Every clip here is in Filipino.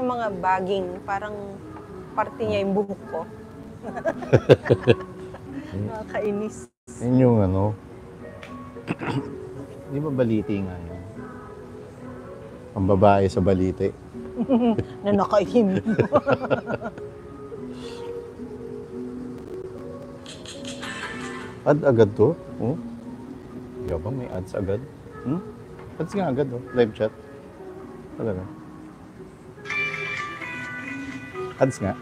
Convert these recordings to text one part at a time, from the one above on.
yung mga baging, parang parte niya yung buhok ko. Nakakainis. Yun yung ano. Di ba baliti nga yun? Ang babae sa baliti. Na nakaihim. Ad agad to? Oh? Yabang may ads agad. Ads nga agad oh. Live chat. Talaga. Ads nga.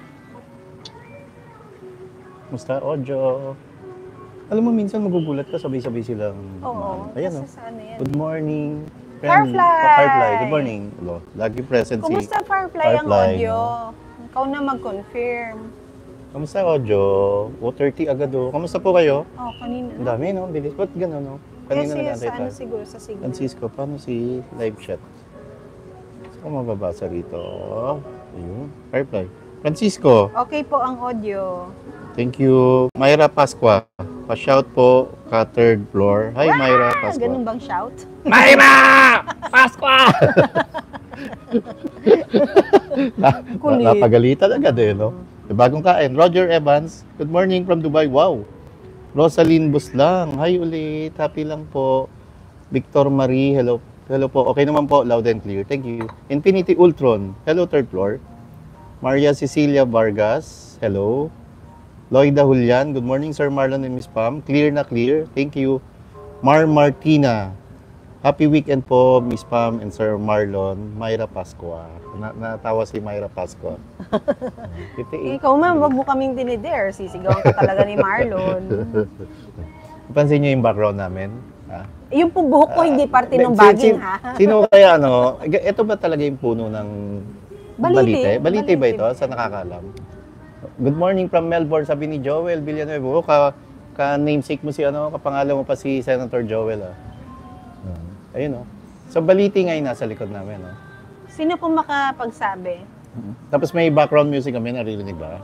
Musta, Ojo? Alam mo, minsan magugulat ka, sabay-sabay silang... Oo. Ayan Kasi oh. sa ano yan. Good morning. Firefly! Firefly, good morning. Hello. Lagi present si... Kumusta Firefly ang audio? no? Ikaw na mag-confirm. Kamusta, Ojo? 30 agad oh. Kamusta po kayo? Oh, kanina. Ang dami, no? Bilis. Ba't gano'n, no? Kanina Kasi nag-antay sa ano tayo. siguro, sa signal. Francisco, paano si live chat? Saan ko mababasa rito? Ayun. Firefly. Francisco, Okay po ang audio. thank you. Myra Pasqua. Pa-shout po ka third floor. Hi, Myra Pasqua. Ganun bang shout? Myra Pasqua! Kulit. Napagalitan agad eh, no? Bagong kain. Roger Evans, good morning from Dubai. Wow. Rosaline Buslang, hi ulit. Happy lang po. Victor Marie, hello. Hello po. Okay naman po, loud and clear. Thank you. Infinity Ultron, hello third floor. Maria Cecilia Vargas, hello. Lloyda Julian, good morning Sir Marlon and Miss Pam. Clear na clear. Thank you. Mar Martina, happy weekend po Miss Pam and Sir Marlon. Myra Pasqua. Natawa si Myra Pasqua. 58. Ikaw ma'am, wag mo kaming dinidare. Sisigawan ka talaga ni Marlon. Pansin niyo yung background namin? Ha? Yung po buhok ko hindi parte ng baging ha. Sino kaya ano? Ito ba talaga yung puno ng Balite. Balite ba ito? Sa nakakaalam. Good morning from Melbourne, sabi ni Joel Villanueva. Ka-namesake mo si ano, kapangalan mo pa si Senator Joel. Ayun oh. So Balite nga yung nasa likod namin. Oh. Sino po makapagsabi? Tapos may background music kami, naririnig ba?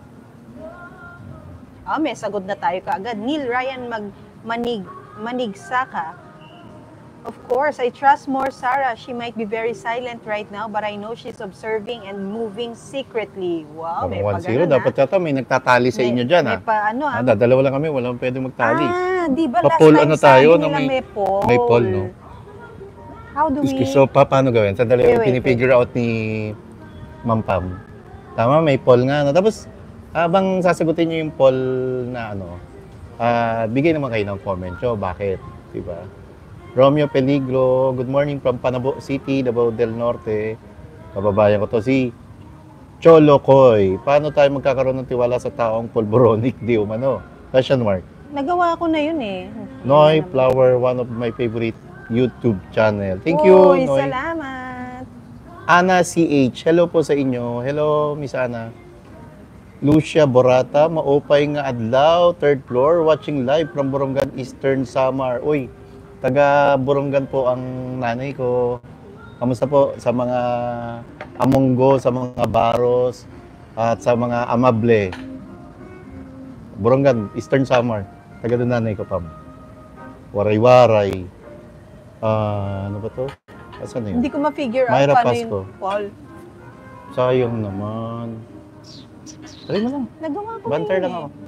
May sagot na tayo kaagad. Neil Ryan Manigsaka. Of course, I trust more Sarah. She might be very silent right now, but I know she's observing and moving secretly. Wow, may 1-0. Dapat yata may nagtatali sa inyo dyan. May pa ano ha? Dalawa lang kami, walang pwede magtali. Di ba last Pa-poll time ano sabi tayo, nila no, may poll. May poll, no? How do we... So, paano gawin? Sandali, Wait. pinifigure out ni Ma'am Pam. Tama, may poll nga. No? Tapos, habang sasagutin niyo yung poll na ano, bigay naman kayo ng comment nyo. Bakit? Diba? Romeo Peligro, good morning from Panabo City, Davao del Norte. Kababayan ko to, si Cholo Koy. Paano tayo magkakaroon ng tiwala sa taong pulboronic di umano? Question mark. Nagawa ko na yun eh. Noy Flower, one of my favorite YouTube channel. Thank you, Uy, Noy. salamat. Ana CH, hello po sa inyo. Hello, Miss Ana. Lucia Borata, maopay nga adlaw, third floor, watching live from Borongan Eastern Samar. Uy, taga Borongan po ang nanay ko. Kamusta po sa mga Amonggo, sa mga Baros, at sa mga Amable. Borongan, Eastern Samar. Taga doon nanay ko, Pam. Waray-waray. Ano ba to? Asan na yun? Hindi ko ma-figure out Myra paano Pasco. yung poll. Sayang naman. Try mo lang. Nagawa ko Banter na lang yun ako.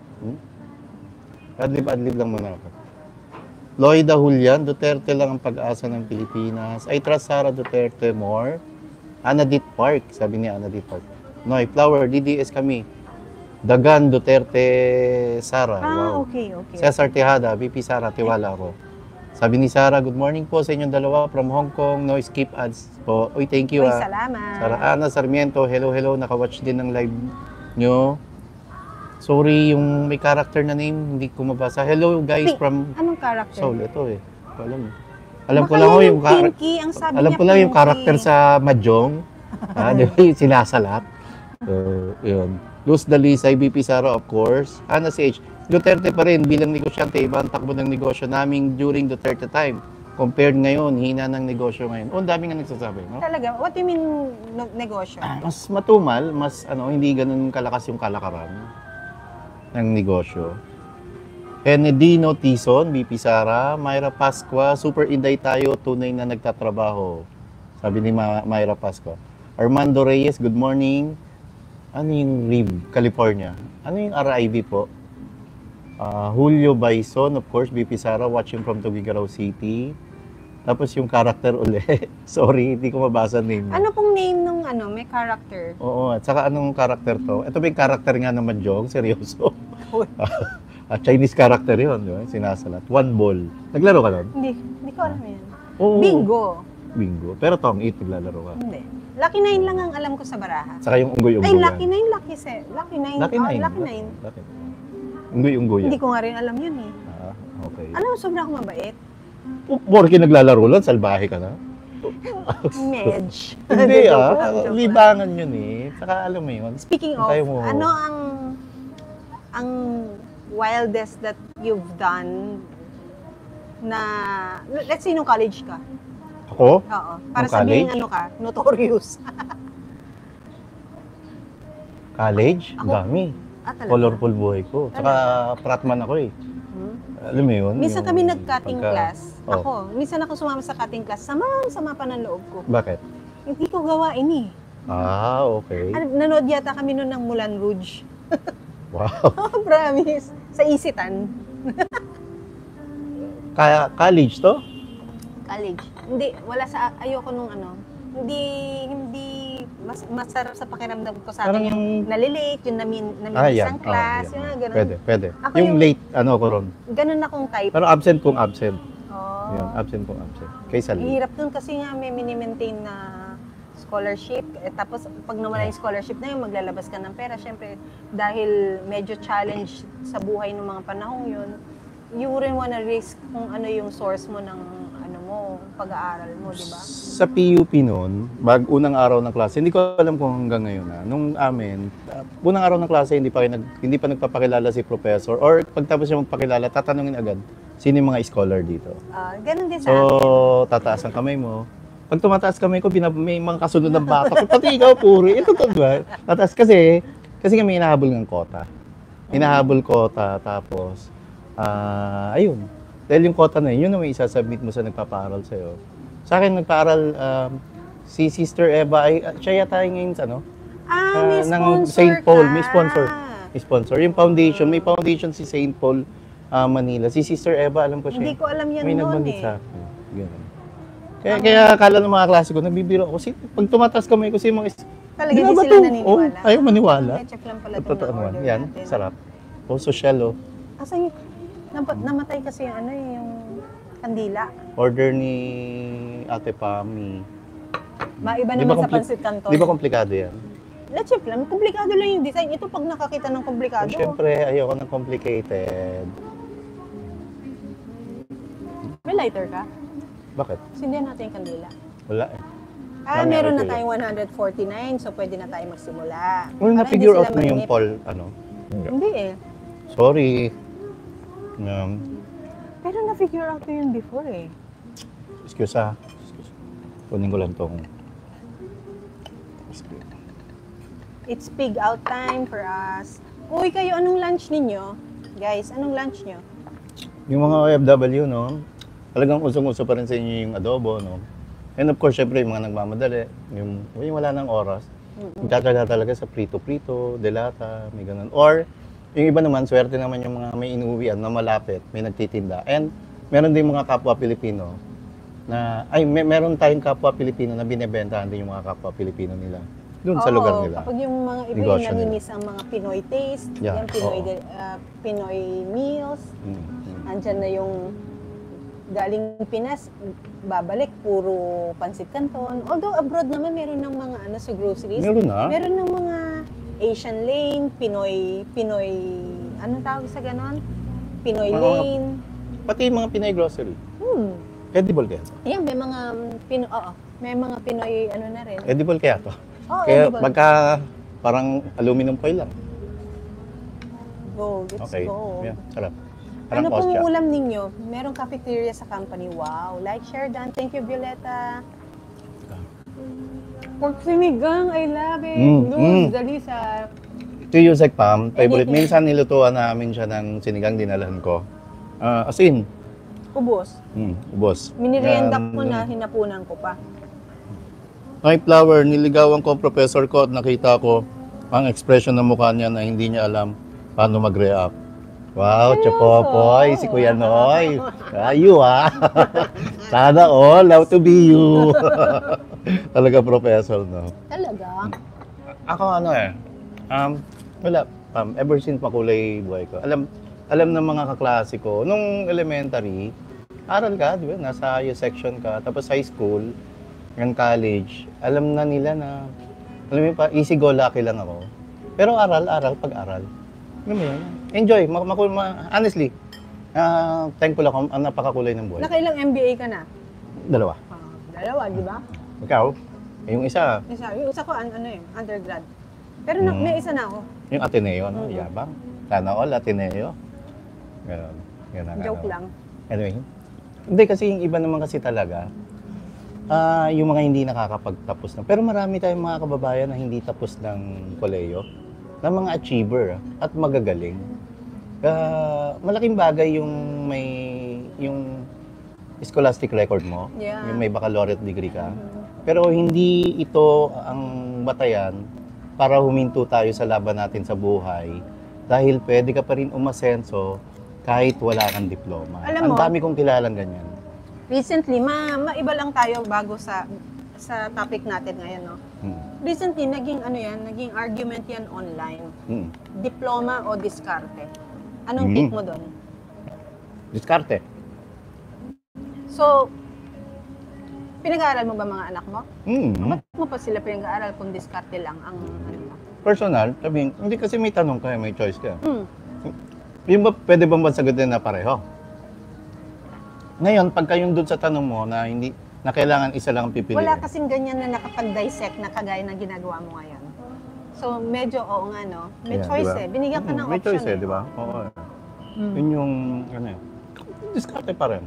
Adlib lang muna ako. Lloyda Julian, Duterte lang ang pag-asa ng Pilipinas. I trust Sara Duterte more. Anadit Park, sabi ni Anadit Park. Noy, Flower, DDS kami. Dagan Duterte Sara. Wow. Okay. Cesar Tejada, VP Sara, tiwala ako. Sabi ni Sara, good morning po sa inyong dalawa from Hong Kong. No skip ads po. Uy, thank you. Uy, salamat. Sara Ana Sarmiento, hello. Nakawatch din ng live nyo. Sorry, yung may character na name, hindi ko mabasa. Hello guys from Anong character? Seoul. Ito eh. Alam ko Baka lang yan yung Pinky, ang sabi alam niya ko lang yung Pinky. character sa Mahjong. Di ba yung sinasalat? Yun. Luz Dalisay, BP Sara, of course. Ana CH. Duterte pa rin bilang negosyante. Iba ang takbo ng negosyo namin during Duterte time. Compared ngayon, hina ng negosyo ngayon. Ang dami nga nagsasabi, no? Talaga? What do you mean negosyo? Mas matumal, mas hindi ganun kalakas yung kalakaran ng negosyo. Henedino Tison, BP Sara, Myra Pasqua, super inday tayo, tunay na nagtatrabaho. Sabi ni Myra Pasqua. Armando Reyes, good morning. Ano yung RIV, California? Ano yung RIV po? Julio Bison, of course, BP Sara, watching from Tuguegarao City. Tapos yung character uli. Sorry, hindi ko mabasa name. Ano pong name nung may character? Oo, at saka anong character to? Ito ba yung character nga naman, Jong? Seryoso? Chinese character yun, di ba? Sinasalat. One ball. Naglaro ka nun? Hindi ko alam yan. Oo. Bingo. Pero tong 8 naglalaro ka. Hindi. Lucky 9 lang ang alam ko sa baraha. Saka yung unggoy-unggoy. Ay, Lucky 9, Lucky 9. Lucky 9. Lucky 9. Unggoy-unggoy. Hindi ko nga rin alam yun eh. Okay. Alam mo, sobrang akong mabait. Porke naglalaro lang, salbahe ka na. Medj. Hindi Joke lang. libangan yun eh. Saka alam mo yun. Speaking of, Tayo mo. ano ang wildest that you've done na, let's say, nung college ka? Ako? Oo. Para Nung sabihin, college? notorious. College? Ako? Dami. Talaga? Colorful buhay ko. Saka fratman ako eh. Alam mo yun? Minsan yung kami nag-cutting class. Oh. Ako, minsan ako sumama sa cutting class. Sama pa ng loob ko. Bakit? Hindi ko gawain eh. Okay. Nanood yata kami noon ng Moulin Rouge. Wow. Promise. Sa Isitan. College to? College. Hindi, wala sa, ayoko nung hindi masarap sa pakiramdam ko sa Parang akin yung nalilate, yung yan. isang class, Yan. yung gano'n. Pwede. Ako Yung yung- late, ko ron. Ganun akong type. Pero absent kung absent. Oh. Yan, absent kung absent. Kaysa late. Hirap dun kasi nga may mini-maintain na scholarship. Tapos pag nawala yung scholarship na yun, maglalabas ka ng pera. Siyempre, dahil medyo challenge sa buhay ng mga panahong yun, you wouldn't wanna risk kung ano yung source mo ng pag-aaral mo, di ba? Sa PUP noon, unang araw ng klase, hindi ko alam kung hanggang ngayon na. Nung amin, unang araw ng klase, hindi pa nagpapakilala si professor or pagtapos niya magpakilala, tatanungin agad, sino yung mga scholar dito? Ganun din sa So, akin. tataas ang kamay mo. Pag tumataas kamay ko, may mga kasunod ng bata. Pati ikaw, puri. Ito to ba? Tataas kasi kami hinahabol ng kota. Hinahabol kota, tapos, ayun. Dahil yung kota na yun, yun na may isasubmit mo sa nagpapaaral sa'yo. Sa akin, nagpaaral, si Sister Eva, siya yata ngayon sa May ng sponsor St. Paul, ka. may sponsor. May sponsor. Yung foundation, may foundation si St. Paul, Manila. Si Sister Eva, alam ko siya. Hindi ko alam yan May noon nagbanggit eh. sa akin. Ganun. Kaya akala ng mga klase ko, nagbibiro ako. Pag tumatas kamay ko, si mga Talaga Di hindi ba sila to? naniniwala. Oh, ayaw maniwala. Check lang pala itong Totoo naman. na-order Yan, natin. sarap. Social, Asan yung, namatay kasi yung yung kandila. Order ni Ate Pami. Maiba Di ba naman sa compli- pansit canton. Di ba komplikado yan? Let's check lang. Komplikado lang yung design. Ito pag nakakita ng komplikado. Siyempre, ayoko ng complicated. May lighter ka? Bakit? Sindihan natin yung kandila. Wala eh. Meron na Nangyari ko tayong 149, so pwede na tayo magsimula. Well, Para na-figure hindi out sila mo yung mainip. Paul, Hindi eh. Sorry. Pero na-figure out ko yun before eh. Excuse. Kunin ko lang tong... It's pig out time for us. Uy, kayo, anong lunch ninyo? Guys, anong lunch nyo? Yung mga OFW, no? Talagang usong-uso pa rin sa inyo yung adobo, no? And of course, syempre, yung mga nagmamadali, yung wala ng oras, magkakala talaga sa prito-prito, delata, may ganun. Or, yung iba naman, swerte naman yung mga may inuwian na malapit, may nagtitinda. And meron din mga kapwa Pilipino meron tayong kapwa Pilipino na binebentahan din yung mga kapwa Pilipino nila doon sa lugar nila. Kapag yung mga iba Negosyo yung namimiss ang mga Pinoy taste, Yeah, yung Pinoy, oo. Pinoy meals, andyan na yung galing Pinas, babalik, puro pansit canton. Although abroad naman, meron ng mga sa groceries. Meron na? Meron ng mga Asian lane, Pinoy, anong tawag sa ganon? Pinoy Mga- lane. Pati yung mga Pinay grocery. Edible kaya to? Ayan, may mga Pinoy na rin. Edible kaya to? Oh, Kaya edible. pagka parang aluminum foil lang. Go, let's Okay. go. Yeah, sarap. Parang Ano pong kostya. ulam ninyo? Merong cafeteria sa company. Wow. Like, share, done. Thank you, Violeta. Pork sinigang. I love it. Dalisa. Ito yung Yusek Pam, favorite. Anything. Minsan nilutuan namin siya ng sinigang dinalahan ko. Asin. Ubos. Ubos. Minirienda ko na, hinapunan ko pa. Ay, Flower, niligawan ko ang professor ko at nakita ko ang expression ng mukha niya na hindi niya alam paano mag-react. Wow, Chopopoy, si Kuya Noy. Ayu Sana all, love to be you. Talaga professor, no? Talaga? Ako ano wala, ever since makulay buhay ko. Alam ng mga kaklase ko, nung elementary, aral ka, di ba? Nasa section ka, tapos high school, ng college, alam na nila na, alam mo pa, easy go lucky lang ako. Pero aral, pag-aral. Alam mo yun? Enjoy, honestly, thankful ako, ang napakakulay ng buhay. Nakailang MBA ka na? Dalawa. Dalawa, di ba? Ikaw? Yung isa, Yung isa ko, undergrad. Pero may isa na ako. yung Ateneo, no? Yabang. Sana all, Ateneo. Ganon. Joke lang. Anyway, hindi kasi yung iba naman kasi talaga, yung mga hindi nakakapagtapos na. Pero marami tayong mga kababayan na hindi tapos ng koleyo, na mga achiever at magagaling. Malaking bagay yung scholastic record mo, Yeah. yung may baccalaureate degree ka. Pero hindi ito ang batayan para huminto tayo sa laban natin sa buhay dahil pwede ka pa rin umasenso kahit wala kang diploma. Alam mo, ang dami kong kilalang ganyan. Recently, maiba lang tayo bago sa topic natin ngayon, no? Recently, naging argument yan online. Diploma o diskarte? Anong take mo doon? Diskarte. So, pinag-aaral mo ba mga anak mo? Mm. Ba't mo pa sila pinag-aaral kung diskarte lang ang ano mo? Personal, sabihin, hindi kasi may tanong ka, may choice ka. Yung ba, pwede ba sagutin na pareho? Ngayon, pagka yung doon sa tanong mo na hindi na kailangan isa lang ang pipiliin. Wala kasing ganyan na nakapag-dissect na kagaya ng ginagawa mo ngayon. So, medyo, oo nga, no? May choice diba? Binigyan ka ng May option. choice di ba? Oo. Yun yung, diskarte pa rin.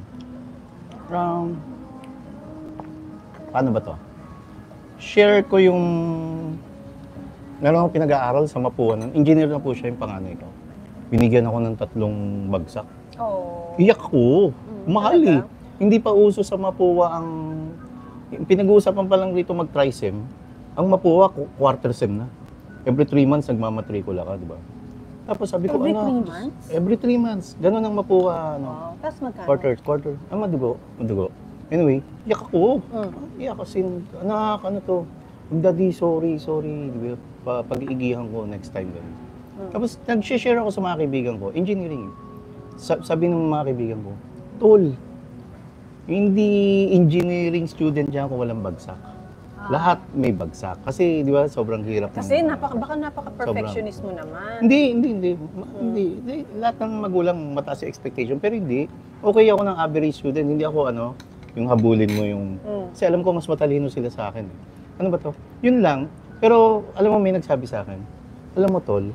Paano ba to? Share ko yung, meron akong pinag-aaral sa Mapua. Engineer na po siya yung panganay ko. Binigyan ako ng 3 bagsak. Oh. Iyak ko. Mahal eh. Hindi pa uso sa Mapua ang... Pinag-uusapan pa lang dito mag-trisem. Ang Mapua, quarter sem na. Every 3 months, nagmamatrikula ka, di ba? Tapos sabi ko, Every 3 months? Every 3 months. Ganun ang Mapua, Oh. Tapos magkano? Quarter. Madugo. Anyway, iyak ako. Iyak kasi, anak, ano to? Daddy, sorry. Di ba? Pag-iigihan ko next time. Tapos, nag-share ako sa mga kaibigan ko, engineering. Sabi ng mga kaibigan ko, Tol, hindi engineering student dyan kung walang bagsak. Lahat may bagsak. Kasi, di ba, sobrang hirap. Kasi baka napaka-perfectionist mo naman. Hindi. Lahat ng magulang mataas yung expectation. Pero hindi. Okay ako ng average student. Hindi ako, yung habulin mo yung... Kasi alam ko, mas matalino sila sa akin. Ano ba to? Yun lang. Pero, alam mo, may nagsabi sa akin. Alam mo, Tol,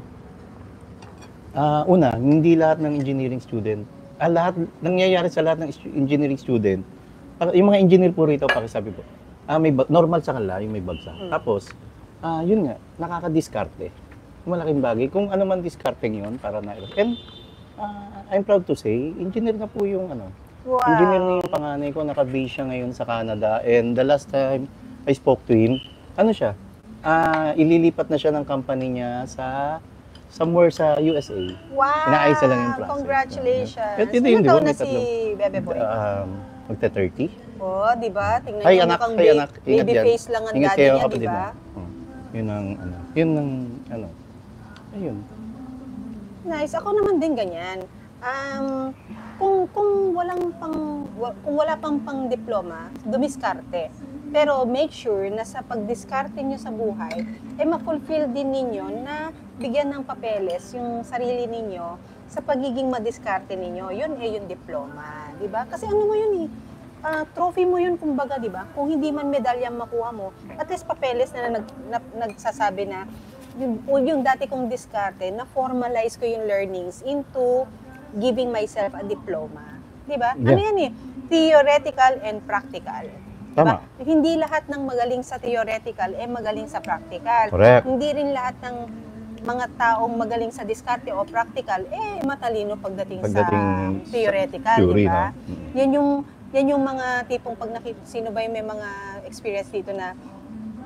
una, hindi lahat ng engineering student, nangyayari sa lahat ng engineering student, yung mga engineer po rito, pakisabi po, normal sa kanila, yung may bagsak. Tapos, yun nga, nakaka-diskarte. Malaking bagay. Kung ano man discarding yun, para na... And, I'm proud to say, engineer na po yung Wow. Engineer na yung panganay ko, naka-base siya ngayon sa Canada. And the last time I spoke to him, ililipat na siya ng company niya somewhere sa USA. Wow! Inaayos lang yung process. Congratulations! Hindi, Ilang taon na may si Bebe Boy? Magta-30. Oh, di ba? Tingnan Hi, niyo anak. mukhang Hi, anak. Ingat baby yan. face lang ang Ingat daddy kayo, niya, di kapatid ba? mo. Ayun. Nice. Ako naman din ganyan. Kung wala pang diploma, dumiskarte. Pero make sure na sa pagdiskarte nyo sa buhay, ma-fulfill din ninyo na bigyan ng papeles yung sarili ninyo sa pagiging madiskarte ninyo. Yun yung diploma, di ba? Kasi ano mo yun trophy mo yun kumbaga, di ba? Kung hindi man medalya makuha mo, at least papeles na nagsasabi na yung dati kong diskarte, na formalize ko yung learnings into giving myself a diploma. Di ba? Yeah. Ano yan theoretical and practical. Tama. Diba? Hindi lahat ng magaling sa theoretical magaling sa practical. Correct. Hindi rin lahat ng mga taong magaling sa diskarte o practical matalino pagdating sa theoretical, theory, di ba? No? Yan yung mga tipong pag sino ba yung may mga experience dito na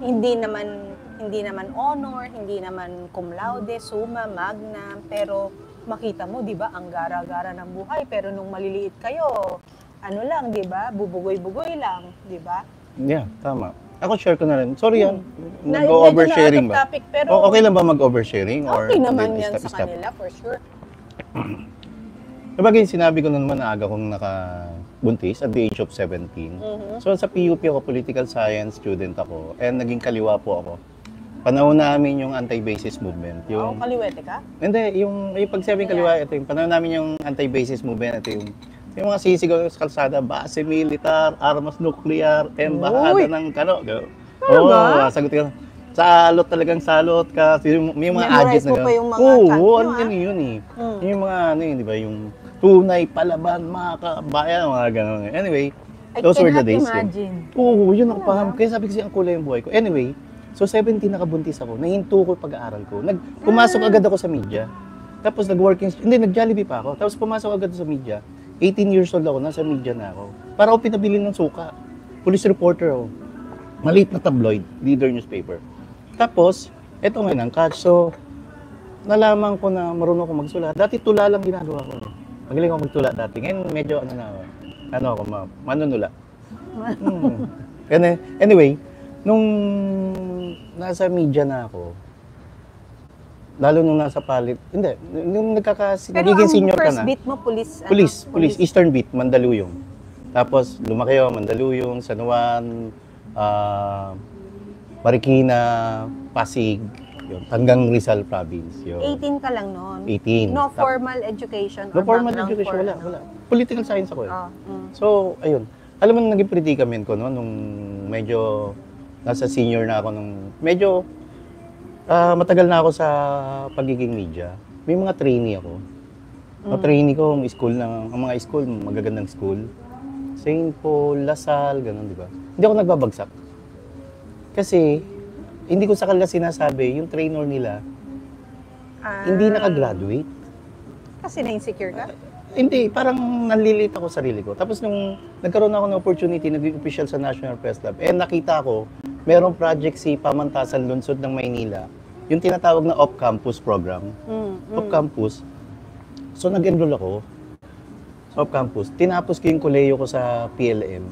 hindi naman honor, hindi naman cum laude, summa, magna, pero makita mo, 'di ba, ang gara-gara ng buhay, pero nung maliliit kayo, ano lang, 'di ba? Bubugoy-bugoy lang, 'di ba? Yeah, tama. Ako share ko na rin. Sorry yan. Medyo Nag-oversharing na out of ba? topic, pero Okay lang ba mag-oversharing? okay naman then yan stop? sa kanila, for sure. Sabagay, sinabi ko na naman na aga kong nakabuntis at the age of 17. So sa PUP ako, political science student ako, and naging kaliwa po ako. Panahon namin yung anti-basis movement. Oh, Yung, kaliwete ka? hindi, yung pag sabing kaliwa, ito yung panahon namin yung anti-basis movement, ito yung mga sisigaw sa kalsada, base militar, armas nuklear, embahada ng kano. Oo, sagot ka. Salot talagang salot ka. May mga Memorize adjectives mo na pa yung mga Oo, chant nyo, ano yun eh. Yung mga ano yun, di ba? Yung tunay, palaban, mga kabayan, mga gano'n. Anyway, those were the days. Imagine. Oo, yun ang paham. Kaya sabi kasi ang kulay yung buhay ko. Anyway, so 17 nakabuntis ako, nahinto ko yung pag-aaral ko. Pumasok agad ako sa media. Tapos nag-Jollibee pa ako. Tapos pumasok agad sa media. 18 years old ako, nasa media na ako. Para ako pinabili ng suka. Police reporter ako. Maliit na tabloid, leader newspaper. Tapos, eto nga ang catch. So, nalaman ko na marunong ako magsulat. Dati tula lang ginagawa ko. Magaling ako magtula dati. Ngayon medyo manunula. Anyway, nung nasa media na ako, lalo nung nasa palit, hindi, nung nagiging senior ka na. Pero ang first beat mo, police. Police, Eastern Beat, Mandaluyong. Tapos lumaki ako, Mandaluyong, San Juan, Marikina, Pasig, yun, hanggang Rizal Province. Yun. 18 ka lang noon. 18. No formal education. No or formal background education, for, wala. Political science ako eh. Oh, So, ayun. Alam mo, naging predicament ko, no, nung medyo nasa senior na ako, nung medyo matagal na ako sa pagiging media. May mga trainee ako. Mga trainee ko, ang mga school, magagandang school. St. Paul, Lasal, gano'n, di ba? Hindi ako nagbabagsak. Kasi, hindi ko sa kanila sinasabi, yung trainer nila, hindi nakagraduate. Kasi na-insecure ka? Hindi, parang nanlilit ako sa sarili ko. Tapos nung nagkaroon ako ng opportunity, naging official sa National Press Club, nakita ko, merong project si Pamantasan Lungsod ng Maynila, yung tinatawag na off-campus program. Off-campus. So nag-enroll ako sa off-campus. Tinapos ko yung koleyo ko sa PLM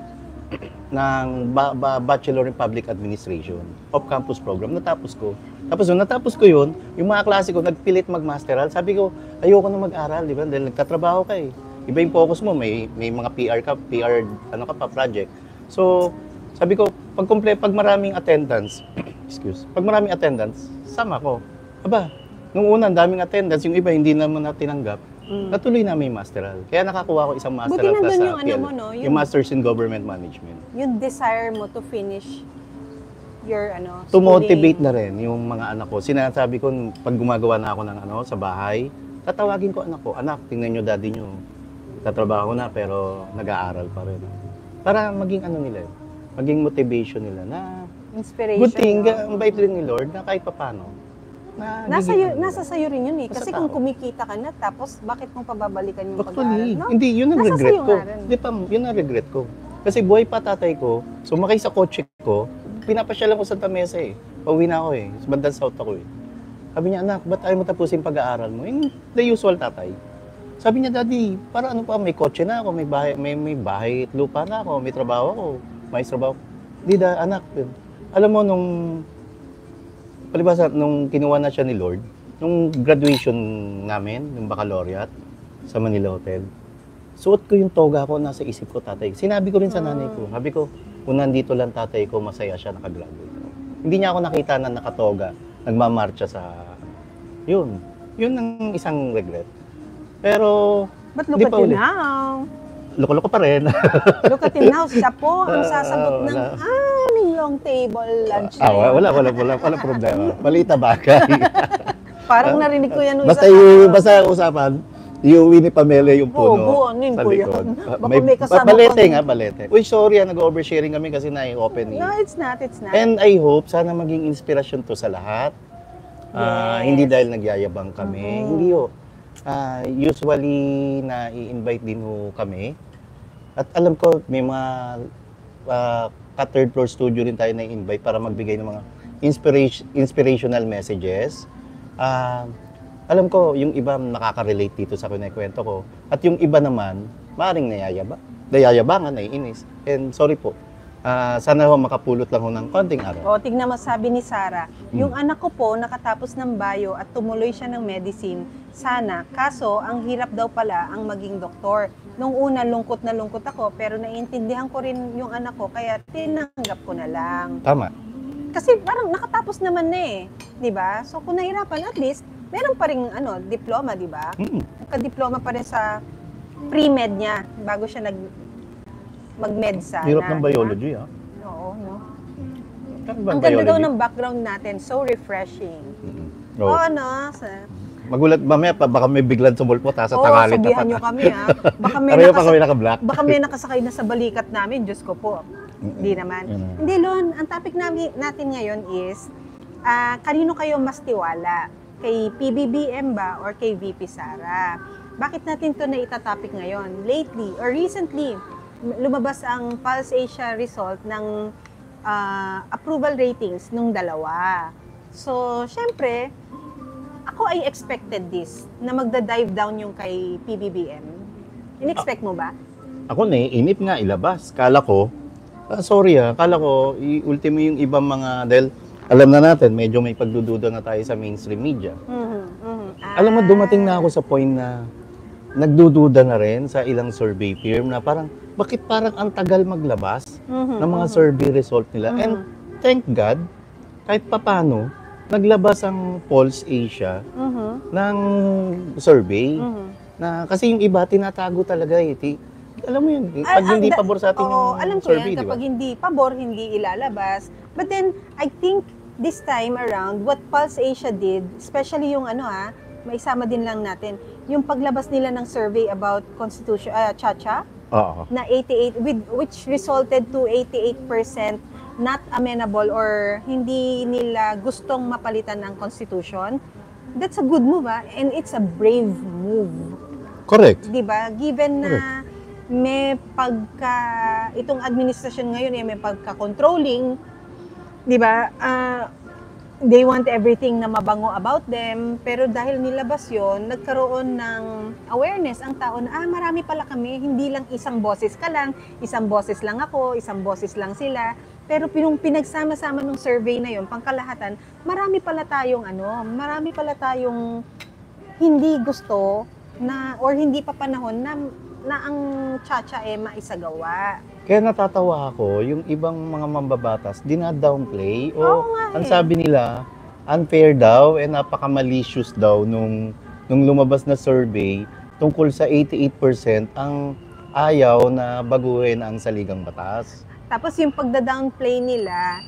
ng Bachelor in Public Administration. Off-campus program. Natapos ko. Tapos nung natapos ko yun, yung mga klase ko nagpilit mag-masteral. Sabi ko, ayoko na mag-aral, di ba? Dahil nagtatrabaho ka eh. Iba yung focus mo, may mga PR project. So, sabi ko, pag maraming attendance, pag maraming attendance, sama ko. Aba, nung una, daming attendance, yung iba hindi naman na tinanggap, natuloy namin yung masteral. Kaya nakakuha ko isang masteral Buti nandun sa yung ano mo, no? yung Masters in Government Management. Yung desire mo to finish your To schooling. motivate na rin yung mga anak ko. Sinasabi ko, pag gumagawa na ako ng sa bahay, tatawagin ko anak ko, anak, tingnan nyo daddy nyo. Tatrabaho na pero nag-aaral pa rin. Para maging nila, maging motivation nila na Inspiration. good thing, no? ang bait rin ni Lord na kahit papano. Nasa sayo rin yun eh. Nasa Kasi kung tao. kumikita ka na, tapos bakit mo pababalikan yung Actually, pag-aaral, no? hindi, yun ang Nasa regret sayo ko. nga rin. Hindi pa, yun ang regret ko. Kasi buhay pa tatay ko, sumakay sa kotse ko, pinapasyalan ko sa Santa Mesa eh. Pauwi na ako eh, sa bandang south ako eh. Sabi niya, anak, ba't ayaw mo tapusin pag-aaral mo? Yung the usual tatay. Sabi niya, daddy, para ano pa, may kotse na ako, may bahay at lupa na ako, may trabaho ako, may trabaho. Hindi anak. Alam mo, palibasa, nung kinuha na siya ni Lord, nung graduation namin, yung baccalaureate, sa Manila Hotel, suot ko yung toga ko, nasa isip ko, tatay. Sinabi ko rin sa nanay ko, sabi ko, kung nandito lang tatay ko, masaya siya nakagraduate. Hindi niya ako nakita na nakatoga, nagmamarcha sa... Yun ang isang regret. Pero, But di look pa at you uli. now. Loko-loko pa rin. Look at him now. Siya po ang sasagot ng wala. aming long table lunch na yun. Wala problema. Maliit na bagay. Parang narinig ko yan nung Basta usapan, iuwi ni Pamela yung puno buo, ano yun sa po likod. yan? Baka may kasama balete pa- nga, balete. Uy, sorry, nag-oversharing kami kasi na-open eh. No, it's not. And I hope, sana maging inspirasyon to sa lahat. Yes. Hindi dahil nagyayabang kami. Hindi ho. Usually, na i-invite din ho kami. At alam ko, may mga third floor studio rin tayo na-invite para magbigay ng mga inspirational messages. Alam ko, yung iba nakaka-relate dito sa kinikwento ko. At yung iba naman, maaaring nayayabangan, naiinis. And sorry po, sana ho makapulot lang ho ng konting aral. O, tignan mo, sabi ni Sarah, yung anak ko po nakatapos ng bio at tumuloy siya ng medicine. Sana, kaso ang hirap daw pala ang maging doktor. Nung una, lungkot na lungkot ako, pero naiintindihan ko rin yung anak ko, kaya tinanggap ko na lang. Tama. Kasi parang nakatapos naman na eh, di ba? So kung nahirapan, at least, meron pa rin diploma, di ba? Nagka-diploma pa rin sa pre-med niya, bago siya mag-med sana. Hirap ng biology, ha? Oo, no? Ang Ang ganda daw ng background natin, so refreshing. Oo. Magulat mamaya pa, baka may biglang sumulpot sa tangalit na sabihan nyo kami ha. Baka may, Pareho pa kami naka-black. baka may nakasakay na sa balikat namin, Diyos ko po. Hindi naman. Hindi, Lon, ang topic natin ngayon is, kanino kayo mas tiwala? Kay PBBM ba or kay VP Sara? Bakit natin to na itatopic ngayon? Lately or recently, lumabas ang Pulse Asia result ng approval ratings nung dalawa. So, syempre, ako ay expected this, na magda-dive down yung kay PBBM. In-expect mo ba? Ako naiinip nga ilabas. Kala ko, kala ko, ultimo yung ibang mga, dahil alam na natin, medyo may pagdududa na tayo sa mainstream media. Alam mo, dumating na ako sa point na nagdududa na rin sa ilang survey firm na parang, bakit parang ang tagal maglabas ng mga survey result nila? And thank God, kahit papano, naglabas ang Pulse Asia ng survey. Na, kasi yung iba, tinatago talaga eh. Alam mo yun, pag hindi pabor sa atin yung alam ko survey, yan, di ba? kapag hindi pabor, hindi ilalabas. But then, I think this time around, what Pulse Asia did, especially yung maisama din lang natin, yung paglabas nila ng survey about Constitution, Chacha, na 88, which resulted to 88% not amenable or hindi nila gustong mapalitan ng Constitution. That's a good move, and it's a brave move. Correct. Diba? Given na may itong administrasyon ngayon may pagka-controlling, diba? They want everything na mabango about them, pero dahil nilabas yon, nagkaroon ng awareness ang tao na marami pala kami, hindi lang isang boses ka lang, isang boses lang ako, isang boses lang sila. Pero pinagsama-sama ng survey na yon, pangkalahatan, marami pala tayong hindi gusto na or hindi pa panahon na ang Chacha maisagawa. Kaya natatawa ako, yung ibang mga mambabatas, dina-downplay Oo nga ang sabi nila, unfair daw and napaka-malicious daw nung lumabas na survey tungkol sa 88% ang ayaw na baguhin ang saligang batas. Tapos yung pagda-downplay nila,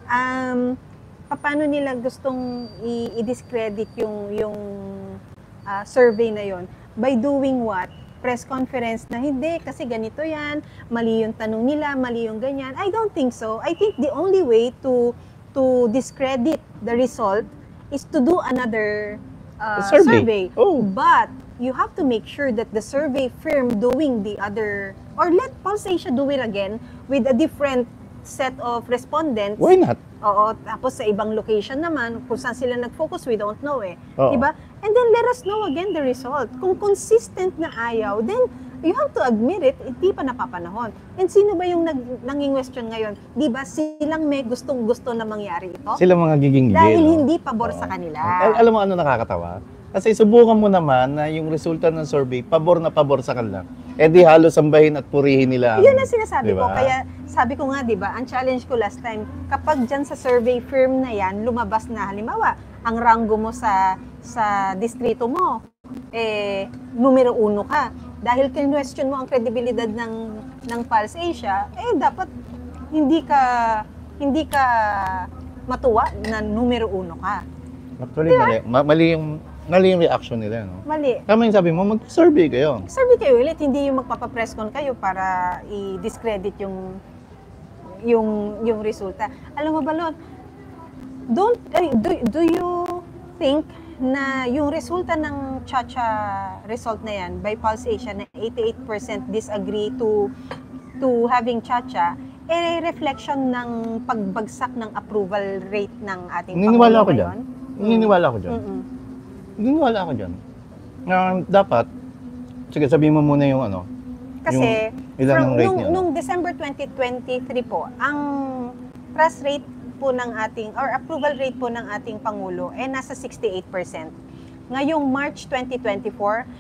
paano nila gustong i-discredit yung survey na yon? By doing what? Press conference na hindi, kasi ganito yan, mali yung tanong nila, mali yung ganyan. I don't think so. I think the only way to discredit the result is to do another survey. Oh. But you have to make sure that the survey firm doing the other, or let Pulse Asia do it again with a different set of respondents. Why not? Oo, tapos sa ibang location naman, kung saan sila nag-focus, we don't know Oo. Diba? And then let us know again the result. Kung consistent na ayaw, then you have to admit it, hindi pa napapanahon. And sino ba yung nanging-question ngayon? Diba silang may gustong-gusto na mangyari ito? Sila mga giging Dahil hindi pabor sa kanila. Alam mo ano nakakatawa? Kasi subukan mo naman na yung resulta ng survey, pabor na pabor sa kanila. Eh di halos sambahin at purihin nila. Yun ang sinasabi ko. Diba? Kaya sabi ko nga, diba, ang challenge ko last time, kapag dyan sa survey firm na yan, lumabas na halimbawa, ang ranggo mo sa distrito mo, numero 1 ka. Dahil question mo ang kredibilidad ng Pulse Asia, dapat hindi ka matuwa na numero 1 ka. Actually, mali yung reaction nila, no? Mali. Tama yung sabi mo, mag-survey kayo. Survey kayo ulit, hindi yung magpapapress con kayo para i-discredit yung resulta. Alam mo ba, Lon, do you think na yung resulta ng Chacha result na yan by Pulse Asia na 88% disagree to having Chacha, reflection ng pagbagsak ng approval rate ng ating Naniniwala Pangulo ako dyan. ngayon? Naniniwala ako dyan. Mm-mm. Naniniwala ako dyan. Dapat, sige, sabihin mo muna yung ano. Kasi, Ilan ang rate niya? nung December 2023 po, ang trust rate po ng ating, or approval rate po ng ating Pangulo, nasa 68%. Ngayong March 2024,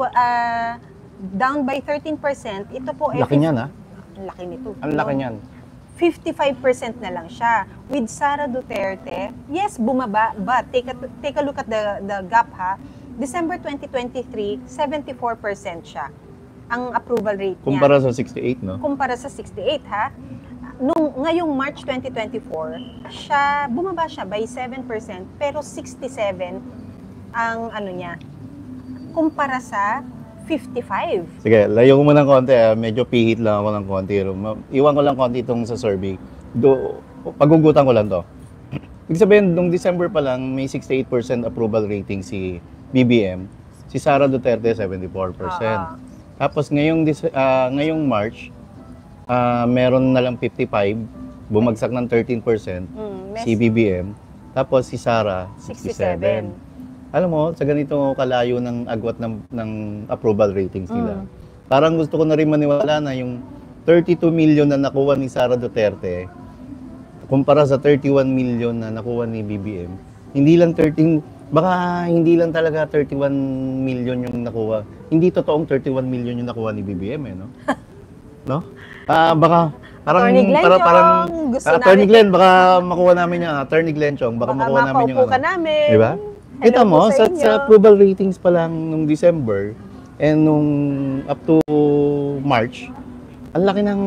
down by 13%. Ito po Laki niyan, ha? Ang laki nito. Ang laki niyan. 55% na lang siya. With Sara Duterte, yes, bumaba, but take a look at the gap, ha. December 2023, 74% siya. Ang approval rate niya. Kumpara sa 68, no? Kumpara sa 68, ha. Ngayong March 2024, bumaba siya by 7%, pero 67 ang ano niya, kumpara sa 55. Sige, layo ko muna ng konti. Medyo pihit lang ako ng konti. Iwan ko lang konti itong sa survey. Pagugutan ko lang to. Ibig sabihin, nung December pa lang, may 68% approval rating si BBM. Si Sara Duterte, 74%. Tapos ngayong March, meron na lang 55. Bumagsak ng 13% si BBM. Tapos si Sara, 67. Alam mo, sa ganito kalayo ng agwat ng approval ratings nila. Parang gusto ko na rin maniwala na yung 32 million na nakuha ni Sara Duterte kumpara sa 31 million na nakuha ni BBM. Hindi lang talaga 31 million yung nakuha. Hindi totoong 31 million yung nakuha ni BBM, no? No? Baka parang Attorney Glenn, baka makuha namin yan. Attorney Glenn Chong, baka makuha namin yung ka namin. Diba? Kita mo, sa approval ratings pa lang nung December and nung up to March, ang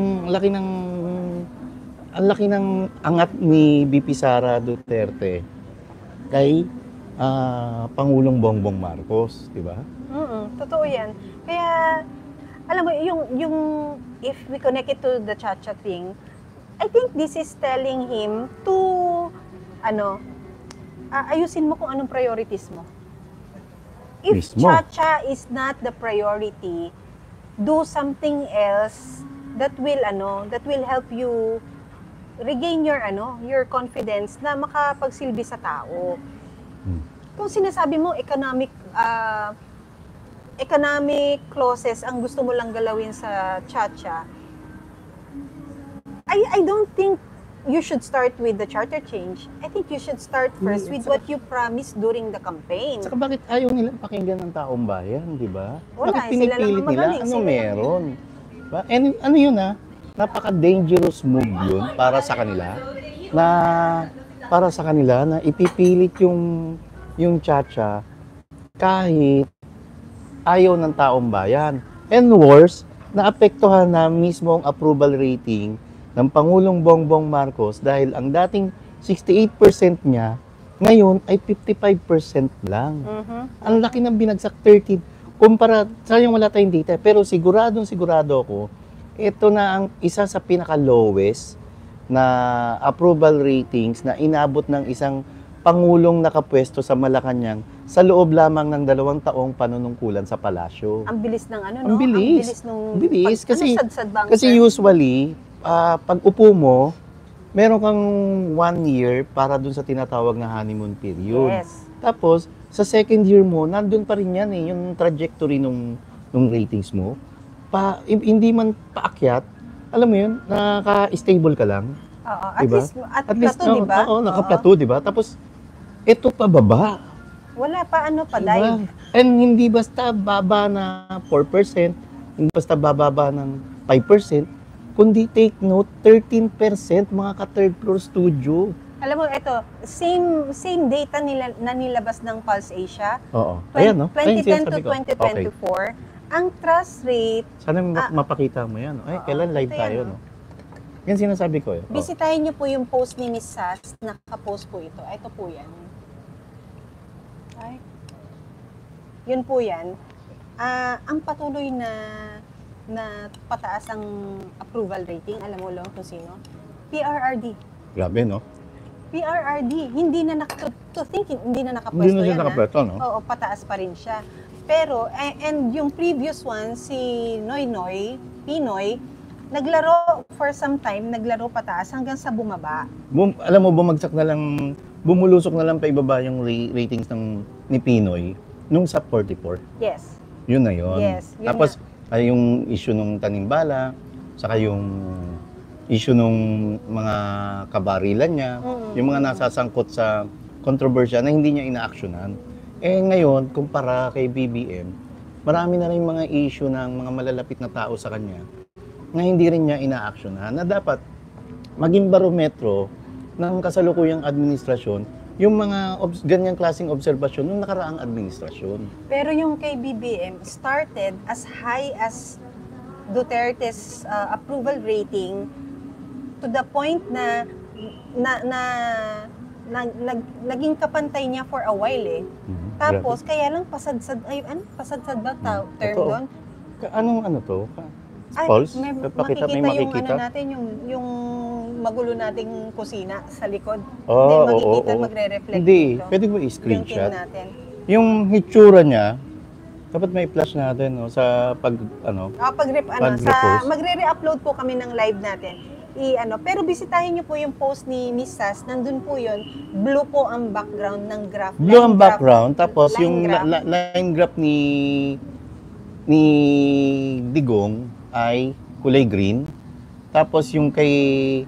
laki ng angat ni BP Sara Duterte kay Pangulong Bongbong Marcos, di ba? Totoo yan. Kaya, alam mo, yung if we connect it to the Chacha thing, I think this is telling him to, ayusin mo kung anong priorities mo. If Mismo. Chacha is not the priority, do something else that will help you regain your confidence na makapagsilbi sa tao. Kung sinasabi mo economic clauses ang gusto mo lang galawin sa Chacha, I don't think you should start with the charter change. I think you should start first with what you promised during the campaign. Saka bakit ayaw nilang pakinggan ng taong bayan, di ba? Wala, Bakit pinipilit nila? Ano meron? Diba? And, ano yun napaka-dangerous move yun para sa kanila na ipipilit yung Chacha kahit ayaw ng taong bayan. And worse, naapektuhan na mismo ang approval rating ng Pangulong Bongbong Marcos dahil ang dating 68% niya, ngayon ay 55% lang. Ang laki ng binagsak, 13. Kumpara, sayang wala tayong data, pero sigurado ako, ito na ang isa sa pinaka-lowest na approval ratings na inabot ng isang Pangulong nakapwesto sa Malacanang sa loob lamang ng 2 taong panunungkulan sa palasyo. Ang bilis ng Ang bilis. Ang bilis. sadsad ba ang Kasi term? usually, pag upo mo, meron kang 1 year para dun sa tinatawag na honeymoon period. Yes. Tapos, sa second year mo, nandun pa rin yan yung trajectory nung ratings mo. Hindi man paakyat, alam mo yun, naka-stable ka lang. Oo, at Diba? least plateau, di ba? Oo, naka-plateau, di ba? Tapos, ito pa baba. Wala pa pa Diba? dive. And hindi basta baba na 4%, hindi basta bababa ng 5%, kundi take note, 13% mga ka-third floor studio. Alam mo, ito, same data na nilabas ng Pulse Asia. Oo. Ayan, no? 2010 to Ayun, sinasabi ko. 2024, ang trust rate, Sana mapakita mo yan. Ay, kailan live ito yan, tayo, no? no? Yan sinasabi ko. Bisitahin niyo po yung post ni Miss Sass, nakapost po ito. Ito po yan. Ay. Yun po yan. Ang patuloy na pataas ang approval rating, alam mo lang kung sino? PRRD. Grabe, no? PRRD, hindi na hindi na nakapwesto Hindi na siya yan. nakapwesto, no? Oo, pataas pa rin siya. Pero, and yung previous one, si Noynoy, Pinoy, naglaro for some time, naglaro pataas hanggang sa bumaba. Alam mo, bumagsak na lang, bumulusok na lang pa ibaba yung ratings ni Pinoy nung sa 44. Yes. Yun na yun. Yes, yun Tapos, ay yung issue nung tanimbala, saka yung issue nung mga kabarilan niya, yung mga nasasangkot sa kontrobersya na hindi niya inaaksyonan. Eh ngayon, kumpara kay BBM, marami na rin mga issue ng mga malalapit na tao sa kanya na hindi rin niya inaaksyonan, na dapat maging barometro ng kasalukuyang administrasyon yung mga ganyang klaseng obserbasyon ng nakaraang administrasyon. Pero yung kay BBM started as high as Duterte's approval rating to the point na naging kapantay niya for a while eh. Tapos kaya lang pasadsad ba term Totoo. doon? Anong ano to? Ay, Pulse? may Makita. yung ano natin, yung magulo nating kusina sa likod. Oo, Hindi, makikita, oo. magre-reflect Hindi, dito. pwede ba Yung i-screenshot? team natin. Yung hitsura niya, dapat may flash natin no, sa Pag Pag-repost. magre-re-upload po kami ng live natin. Pero bisitahin niyo po yung post ni Miss Sas, nandun po yun, blue po ang background ng graph. blue ang Line graph. background, tapos Line yung graph. line graph ni Digong ay kulay green. Tapos yung kay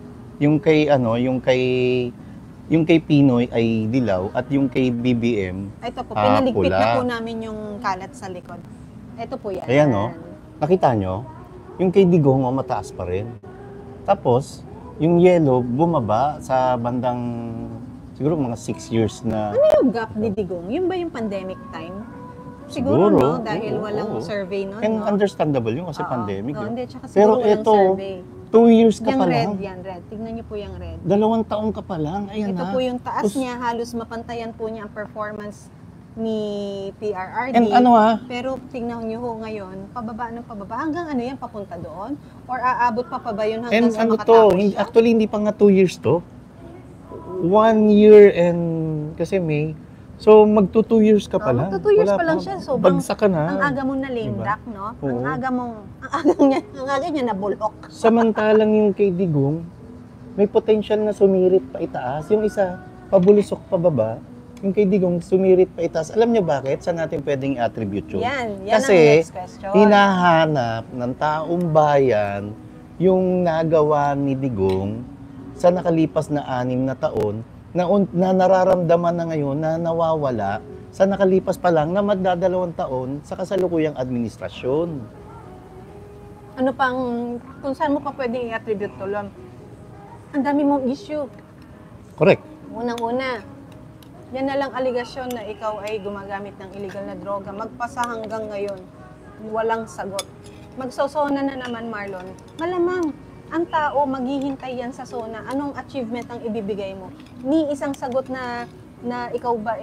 Pinoy ay dilaw at yung kay BBM, Ito po, pinaligpit pula. na po namin yung kalat sa likod. Ito po yan. Ayan, no? Nakita nyo? Yung kay Digong mataas pa rin. Tapos yung yellow bumaba sa bandang siguro mga 6 years na. Ano yung gap ni Digong? Yun ba yung pandemic time? Siguro, no? Dahil oo, walang oo. survey nun, And no? understandable yun kasi Oo. pandemic. Oo, yun. hindi, tsaka Pero siguro walang ito, survey. 2 years ka Yung pa red, lang. yan, red. Tignan niyo po yung red. 2 taon ka pa lang. Ayan Ito na. po yung taas Tapos- niya, halos mapantayan po niya ang performance ni PRRD. And ano Pero tingnan niyo ho ngayon, pababa ng pababa. Hanggang ano yan, papunta doon? Or aabot pa ba yun hanggang and sa ano makatapos to, siya? actually hindi pa nga 2 years to. 1 year and, kasi May. So magto 2 years ka pa lang. Magto 2 years Wala pa lang siya. So, bagsak ka na. Ang aga mo na lame Diba? duck, no? Oo. Ang aga niya na bulok. Samantalang yung kay Digong, may potential na sumirit pa itaas. Yung isa, pabulusok pababa. Yung kay Digong, sumirit pa itaas. Alam niyo bakit? Saan natin pwedeng i-attribute yun? Yan Kasi, ang next question. hinahanap ng taong bayan yung nagawa ni Digong sa nakalipas na 6 na taon na nararamdaman na ngayon na nawawala sa nakalipas pa lang na magdadalawang taon sa kasalukuyang administrasyon. Ano pang, kung saan mo pa pwedeng i-attribute to, Lom? Ang dami mong issue. Correct. Unang-una, yan na lang aligasyon na ikaw ay gumagamit ng illegal na droga. Magpasa hanggang ngayon, walang sagot. Magsosona na naman, Marlon. Malamang, ang tao maghihintay yan sa SONA. Anong achievement ang ibibigay mo? Ni isang sagot na ikaw ba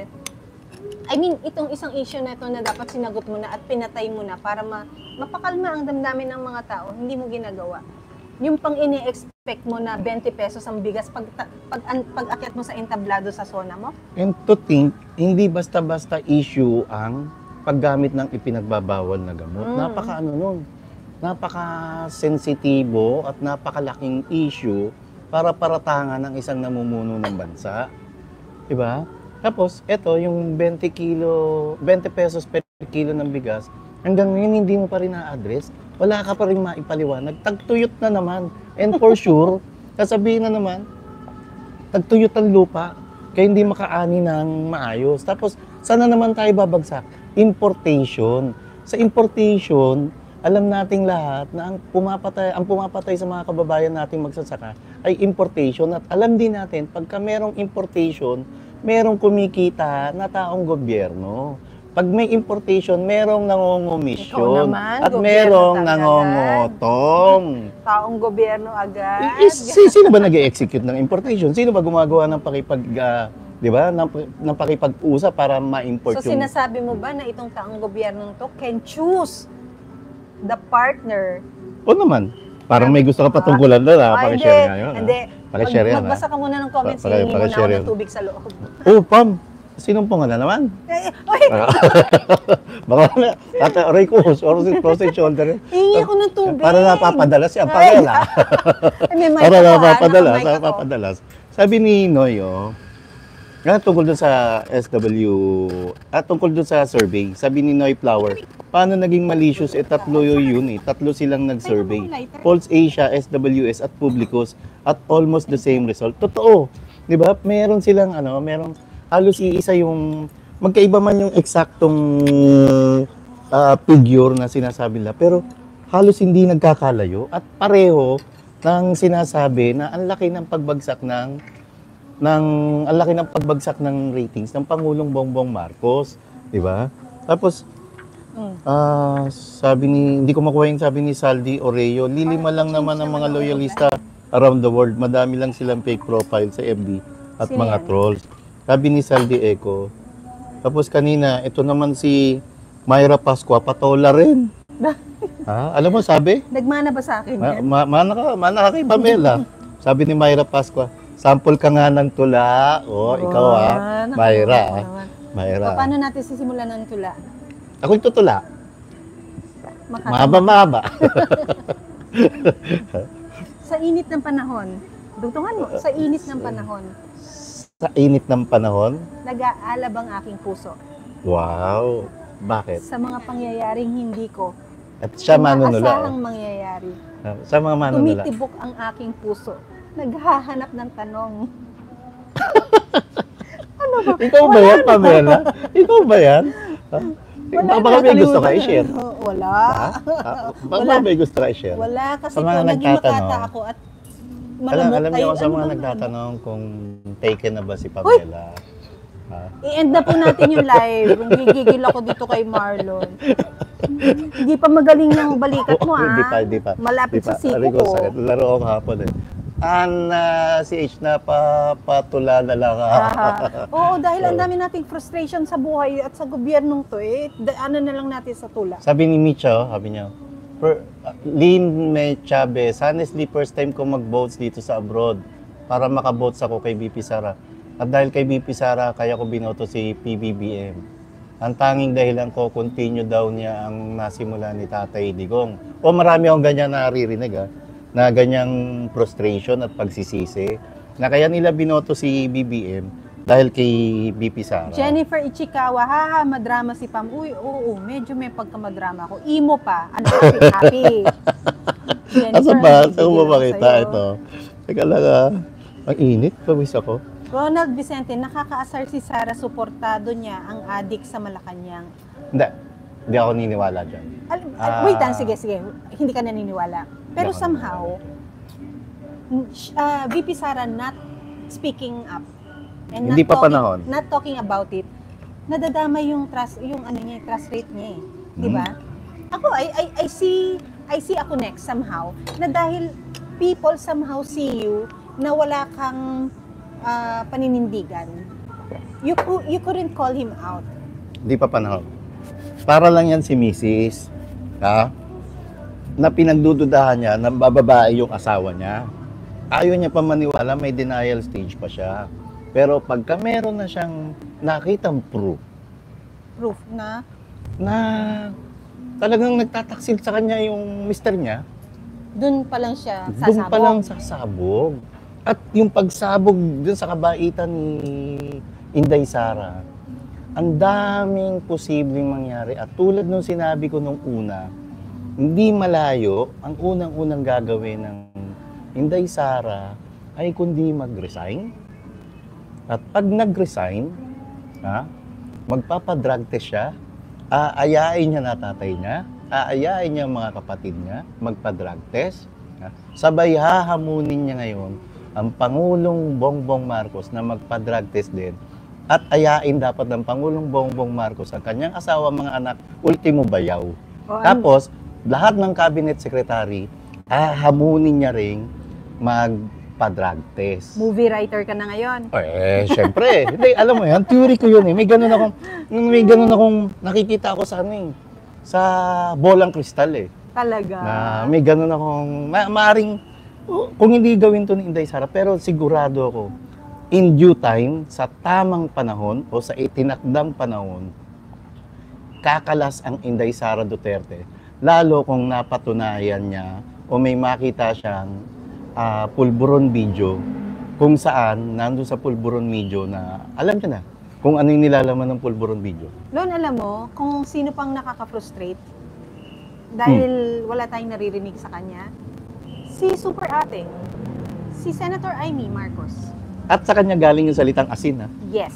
itong isang issue na ito na dapat sinagot mo na at pinatay mo na para mapakalma ang damdamin ng mga tao, hindi mo ginagawa. Yung pang ini-expect mo na 20 pesos ang bigas pag-akyat mo sa entablado sa SONA mo? And to think, hindi basta-basta issue ang paggamit ng ipinagbabawal na gamot. Napaka-sensitibo at napakalaking issue para paratangan ng isang namumuno ng bansa. Diba? Tapos, eto, yung 20 pesos per kilo ng bigas, hanggang ngayon hindi mo pa rin na-address. Wala ka pa rin maipaliwanag. Tagtuyot na naman. And for sure, sasabihin na naman, tagtuyot ang lupa, kaya hindi makaani ng maayos. Tapos, sana naman tayo babagsak? Importation. Sa importation, alam nating lahat na ang pumapatay sa mga kababayan nating magsasaka ay importation. At alam din natin, pagka merong importation, merong kumikita na taong gobyerno. Pag may importation, merong Ikaw nangungumisyon. naman, At gobyerno merong talaga. nangongotong. Taong gobyerno agad. Sino ba nag-execute ng importation? Sino ba gumagawa ng di ba, ng pakipag-usap para ma-import So yung... sinasabi mo ba na itong taong gobyernong to can choose the partner? O naman, parang may gusto ka patungkulan doon, ha? Pakishare nga yun. Hindi. Pakishare yan, ha? Magbasa ka muna ng comments, Paki- hihingi mo na ako pakishare ng yun. tubig sa loob. Oh, Pam, Sinumpungan na naman. Uy, Baka na, aray ko, frozen shoulder. hingi ako ng tubig. Para napapadalas yan, Pamela. Ay, may mic Para ako, napapadalas, naka-mic ako. napapadalas. Sabi ni Noy, tungkol dun sa SW, tungkol dun sa survey, sabi ni Noy Flower, paano naging malicious? Tatlo yun eh. Tatlo silang nag-survey. Pulse Asia, SWS at Publicus at almost the same result. Totoo. Di ba? Meron silang, halos iisa yung, magkaiba man yung eksaktong figure na sinasabi nila, pero halos hindi nagkakalayo at pareho ng sinasabi na ang laki ng pagbagsak ng ratings ng Pangulong Bongbong Marcos, di ba? Tapos hindi ko makuha yung sabi ni Saldi Oreo, lilima lang naman ang mga loyalista around the world. Madami lang silang fake profile sa FB at Sino mga yan? trolls. Sabi ni Saldi Eco. Tapos kanina, ito naman si Myra Pascua, patola rin. Alam mo, sabi? Nagmana ba sa akin yan? Mana ka kay Pamela. Sabi ni Myra Pascua, sample ka nga ng tula. Ikaw Myra. Myra. Paano natin sisimulan ng tula? Ako yung tutula. Makatama. Mahaba. Sa init ng panahon, dugtungan mo, sa init ng panahon, Sa init ng panahon? nag-aalab ang aking puso Wow. Bakit? sa mga pangyayaring hindi ko At siya manunula. inaasahang mangyayari. Sa mga manunula. Tumitibok ang aking puso. Naghahanap ng tanong. Ikaw ba yan, Pamela? Ikaw ba yan? Baka may gusto ka i-share. Wala. Baka may gusto ka i-share. Wala kasi Sa mga po naging nagtatanong. makata ako at malamok Alam niyo sa ano mga ba nagtatanong kung taken na ba si Pamela. I-end na po natin yung live. Kung gigigil ako dito kay Marlon. Hindi pa magaling yung balikat mo, Hindi pa. Malapit sa siko Aray ko. sakit. Laro ako hapon eh. Si H na patula na lang. Oo, dahil ang dami nating frustration sa buhay at sa gobyernong to, ano na lang natin sa tula. Sabi ni Micho, sabi niya, Lynn May Chavez, honestly, first time ko mag-votes dito sa abroad para makabotes ako kay BP Sara. At dahil kay BP Sara, kaya ko binoto si PBBM. Ang tanging dahilan ko, continue daw niya ang nasimula ni Tatay Digong. Marami akong ganyan naririnig na ganyang frustration at pagsisisi. Na kaya nila binoto si BBM dahil kay BP Sara. Jennifer Ichikawa, madrama si Pam. Uy, oo, medyo may pagkamadrama ako. Imo pa, happy. Asa ba? Saan bigyan mo ako makita sa'yo. ito? Teka lang Ang init, pawis ako. Ronald Vicente, nakakaasar si Sara, suportado niya ang adik sa Malacanang. Hindi ako niniwala dyan. Wait lang, sige. Hindi ka naniniwala. Pero Hindi ako somehow, VP Sara not speaking up. And Hindi pa panahon. Not talking about it. Nadadamay yung trust rate niya eh. Di ba? Ako, I see ako next somehow, na dahil people somehow see you na wala kang paninindigan. You couldn't call him out. Hindi pa panahon. Para lang yan si Mrs. Na pinagdududahan niya na bababae yung asawa niya. Ayaw niya pa maniwala, may denial stage pa siya. Pero pagka meron na siyang nakitang proof Na talagang nagtataksil sa kanya yung mister niya, doon pa lang siya sasabog. doon pa lang sasabog. At yung pagsabog dun sa kabaitan ni Inday Sara, ang daming posibleng mangyari. At tulad nung sinabi ko nung una, hindi malayo ang unang-unang gagawin ng Inday Sara ay kundi mag-resign. At pag nag-resign, magpapadrug test siya, aayain niya na tatay niya, aayain niya mga kapatid niya, magpa-drug test. Sabay hahamunin niya ngayon ang Pangulong Bongbong Marcos na magpa-drug test din. At ayain dapat ng Pangulong Bongbong Marcos ang kanyang asawa, mga anak, ultimo bayaw. Tapos, lahat ng cabinet secretary, hahamunin niya ring magpa-drug test. Movie writer ka na ngayon. Syempre. Hindi, alam mo yan, theory ko yun eh. May ganun akong nakikita ako sa bolang kristal eh. Talaga. Na may ganun akong, maaring, kung hindi gawin to ni Inday Sara, pero sigurado ako, in due time, sa tamang panahon o sa itinakdang panahon, kakalas ang Inday Sara Duterte. Lalo kung napatunayan niya o may makita siyang pulburon video kung saan nandun sa pulburon video na alam niya na kung ano yung nilalaman ng pulburon video. Lon, alam mo, kung sino pang nakaka-frustrate, dahil wala tayong naririnig sa kanya, si Super Ate, si Senator Amy Marcos. At sa kanya galing yung salitang asin, ha? Yes.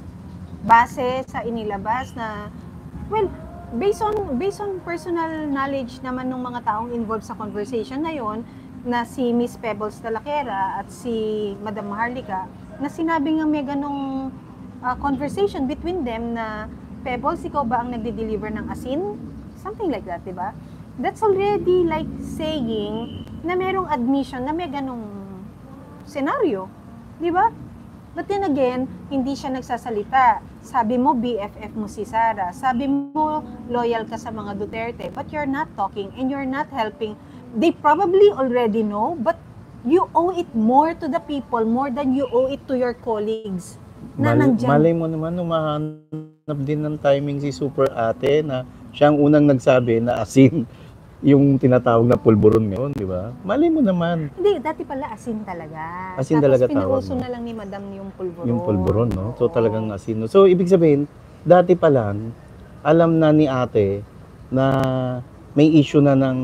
Base sa inilabas na, well, based on personal knowledge naman ng mga taong involved sa conversation na yon, na si Miss Pebbles Talakera at si Madam Maharlika, na sinabi nga may ganong conversation between them na, Pebbles, ikaw ba ang nagde-deliver ng asin? Something like that, di ba? That's already like saying na merong admission na may ganong senaryo, di ba? But then again, hindi siya nagsasalita. Sabi mo, BFF mo si Sara. Sabi mo, loyal ka sa mga Duterte. But you're not talking and you're not helping. They probably already know, but you owe it more to the people, more than you owe it to your colleagues na nandyan. Malay mo naman, umahanap din ng timing si Super Ate na siya ang unang nagsabi na asin yung tinatawag na pulburon ngayon, di ba? Malay mo naman. Hindi, dati pala asin talaga. Asin talaga tawag. Tapos pinauso No? na lang ni Madam yung pulburon. Yung pulburon, no? So talagang asin. No? So ibig sabihin, dati pa lang, alam na ni ate na may issue na ng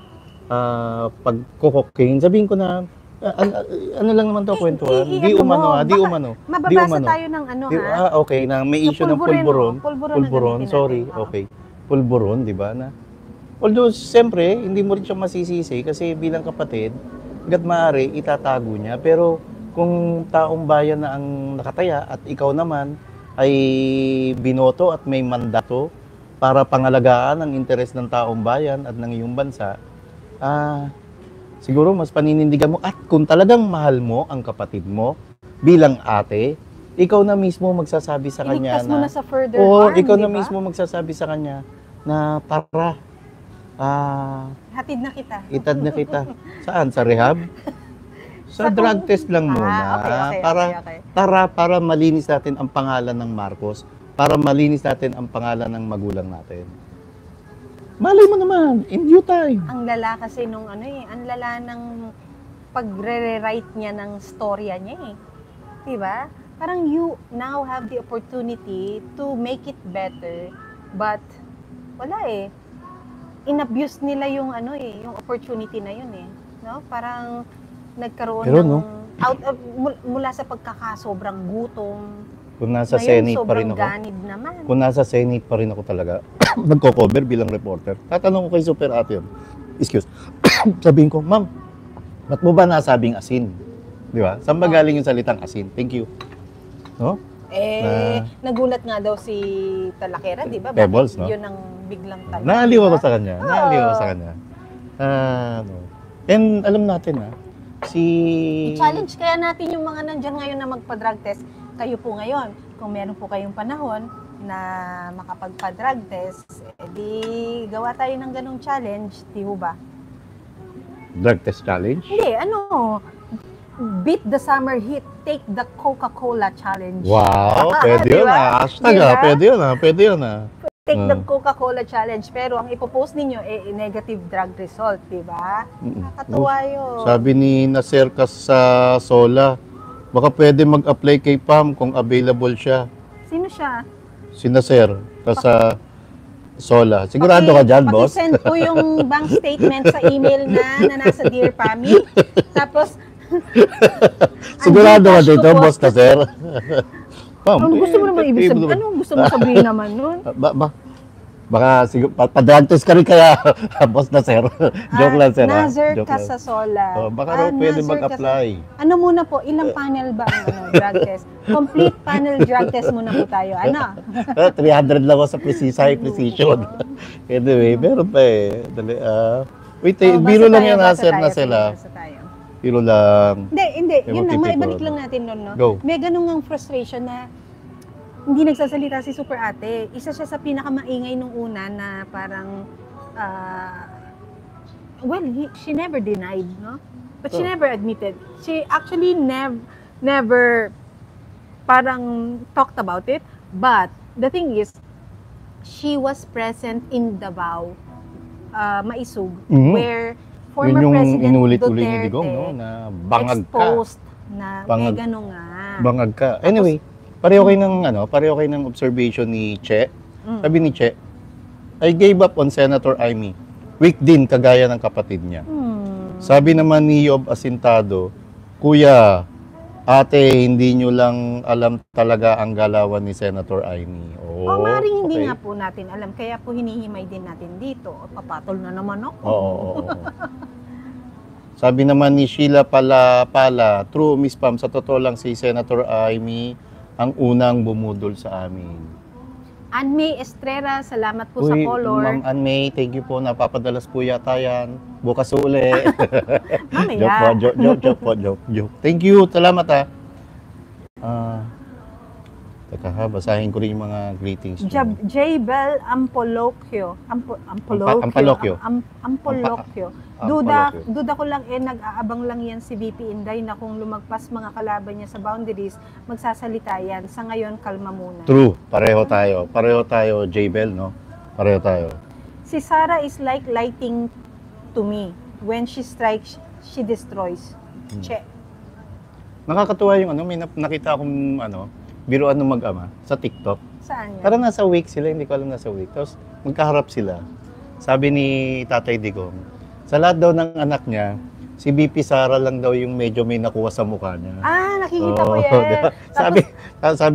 pagko-cocaine. Sabihin ko na, ano lang naman to kwentuhan? Di umano, di umano. Mababasa tayo ng ano, ha? Okay, na may issue ng pulburon. Pulburon, sorry, okay. Pulburon, di ba? Na, although, siyempre, hindi mo rin siya masisisi kasi bilang kapatid, hanggat maaari, itatago niya. Pero kung taong bayan na ang nakataya at ikaw naman ay binoto at may mandato para pangalagaan ang interes ng taong bayan at ng iyong bansa, siguro mas paninindigan mo. At kung talagang mahal mo ang kapatid mo bilang ate, ikaw na mismo magsasabi sa kanya Iligtas mo na sa further harm, ikaw na diba? mismo magsasabi sa kanya na tara, hatid na kita. itad na kita. Saan? Sa rehab? Sa drug test lang muna. Okay. Para malinis natin ang pangalan ng Marcos. Para malinis natin ang pangalan ng magulang natin. Malay mo naman, in due time. Ang lala kasi nung ang lala ng pagre-rewrite niya ng storya niya eh. Diba? Parang you now have the opportunity to make it better, but wala eh. In-abuse nila yung yung opportunity na yun eh. No? Parang nagkaroon Pero, ng no? mula sa pagkakasobrang gutom. Kung nasa Ngayon, Senate pa rin sobrang ako. ganid naman. Kung nasa Senate pa rin ako talaga, nagko-cover bilang reporter. Tatanong ko kay Super Ate yun. Excuse. Sabihin ko, ma'am, ba't mo ba nasabing asin? Di ba? Saan ba galing yung salitang asin? Thank you. No? Nagulat nga daw si Talakera, di ba? Pebbles, no? Yun ang biglang tanong. Naaliw ako diba? sa kanya. Naaliw ako sa kanya. No. And alam natin I-challenge kaya natin yung mga nandyan ngayon na magpa-drug test. Kayo po ngayon, kung meron po kayong panahon na makapagpa-drug test, edi gawa tayo ng ganong challenge, di ho ba? drug test challenge? Hindi, beat the summer heat, take the Coca-Cola challenge. Wow, pwede yun Diba? Hashtag Diba? Pwede yun Take the Coca-Cola challenge, pero ang ipopost ninyo negative drug result, di ba? Nakakatuwa yun. Sabi ni Nasir Kas sa Sola, baka pwede mag-apply kay Pam kung available siya. Sino siya? Si Nasir Kas sa Sola. Sigurado ka dyan, boss? Paki-send po yung bank statement sa email na nasa Dear Pami. Tapos, sigurado ka Gcash dito, ko po. boss Nasir? Pam, Anong gusto mo naman ibig sabihin? Anong gusto mo sabihin naman nun? Baka pa-drug test ka rin kaya, boss Nasir. Joke lang, sir. Nazir Joke lang. Casasola. Baka raw pwede Nazir mag-apply. Ano muna po, ilang panel ba ang drug test? Complete panel drug test muna po tayo. 300 lang ako sa high precision. Anyway, meron pa eh. Dali, wait, biro lang yan, Nasir na sila. Biro lang. Hindi. Yun lang, Tipid maibalik ko. lang natin nun, no? Go. May ganung ng frustration na hindi nagsasalita si Super Ate. Isa siya sa pinakamaingay nung una na parang, she never denied, no? But she never admitted. She actually never parang talked about it. But the thing is, she was present in Davao, Maisug, Mhm. where Yun former yung President inulit-ulit ni Duterte Digong, no? Na bangag ka. exposed na Bangag. may gano'n nga. Bangag ka. Anyway, pareho kayo ng observation ni Che. Sabi ni Che, I gave up on Senator Amy. Weak din, kagaya ng kapatid niya. Sabi naman ni Yob Asintado, Kuya, ate, hindi nyo lang alam talaga ang galawan ni Senator Amy. Oh, Maring hindi okay. nga po natin alam. Kaya po hinihimay din natin dito. Papatol na naman ako. Oo. Sabi naman ni Sheila Pala, true, Miss Pam, sa totoo lang si Senator Amy ang unang bumudol sa amin. Anne Estrera, salamat po sa Uy, color. Ma'am Anne, thank you po. Napapadalas po yata yan. Bukas uli. Mamaya. Joke. Thank you. Salamat ha. Teka ha, basahin ko rin yung mga greetings niyo. J-Bel Ampolokyo. Ampolokyo. Ampolokyo. Duda ko lang nag-aabang lang yan si VP Inday na kung lumagpas mga kalaban niya sa boundaries, magsasalita yan. Sa ngayon, kalma muna. True. Pareho tayo, J-Bel, no? Pareho tayo. Si Sarah is like lighting to me. When she strikes, she destroys. Che. Nakakatuwa yung may nakita akong biruan ng mag-ama sa TikTok. Saan yan? Parang nasa wake sila, hindi ko alam nasa wake. Tapos magkaharap sila. Sabi ni Tatay Digong, sa lahat daw ng anak niya, si BP Sara lang daw yung medyo may nakuha sa mukha niya. Nakikita ko yan. Diba? Sabi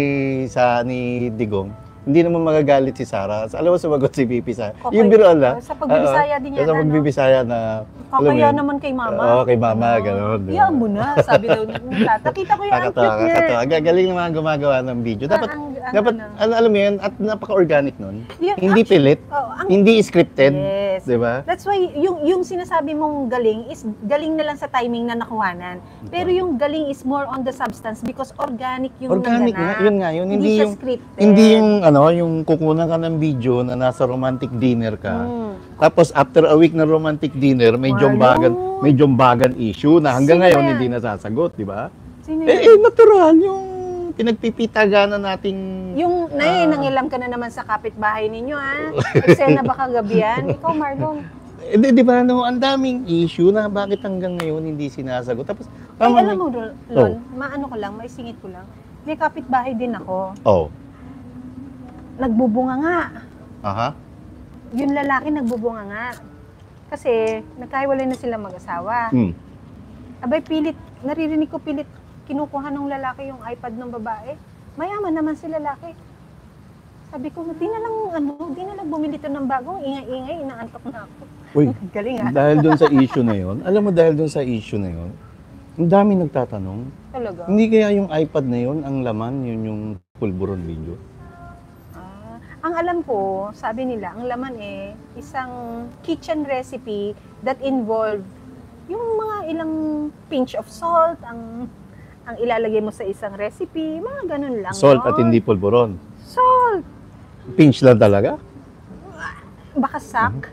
ni Digong, hindi naman magagalit si Sara. Alam mo, sumagot si BP Sara. Okay. Yung biruan lang. Sa pagbibisaya din yan. Sa pagbibisaya na, alam mo Kaya yun? naman kay Mama. Oo, kay Mama, gano'n. diba? Iyaan mo na, sabi daw ni Nakita ko yung Nakakatawa. Galing naman gumagawa ng video. Dapat, alam mo yun, at napaka-organic nun. Hindi pilit, hindi scripted. Yes. Diba? That's why, yung sinasabi mong galing is galing na lang sa timing na nakuhanan. Pero yung galing is more on the substance because organic yung Organic naganap. nga, yun nga yun. Hindi siya scripted. Hindi yung kukunan ka ng video na nasa romantic dinner ka. Tapos after a week na romantic dinner, may jombagan issue na hanggang Sino ngayon yan? hindi nasasagot, di ba? Sino yun? Natural yung pinagpipitaganan nating Yung nangilam ka na naman sa kapitbahay ninyo, ha? Eksena ba kagabihan? Ikaw, Marlon. di ba ang daming issue na bakit hanggang ngayon hindi sinasagot. Tapos Alam mo, Lon, maano ko lang, maisingit ko lang. May kapitbahay din ako. Nagbubunga nga. Aha. Yung lalaki nagbubunga nga. Kasi nagkahiwalay na sila mag-asawa. Abay, naririnig ko pilit, kinukuha ng lalaki yung iPad ng babae. Mayaman naman si lalaki. Sabi ko, di na lang bumili to ng bagong ingay-ingay, inaantok na ako. Uy, galing ha? dahil doon sa issue na yon, ang dami nagtatanong. Talaga? Hindi kaya yung iPad na yon, ang laman, yun yung pulburon video? Ang alam ko, sabi nila, ang laman isang kitchen recipe that involve yung mga ilang pinch of salt, ang ilalagay mo sa isang recipe, mga ganun lang. Salt no? at hindi pulburon. Salt! Pinch lang talaga? Baka sak?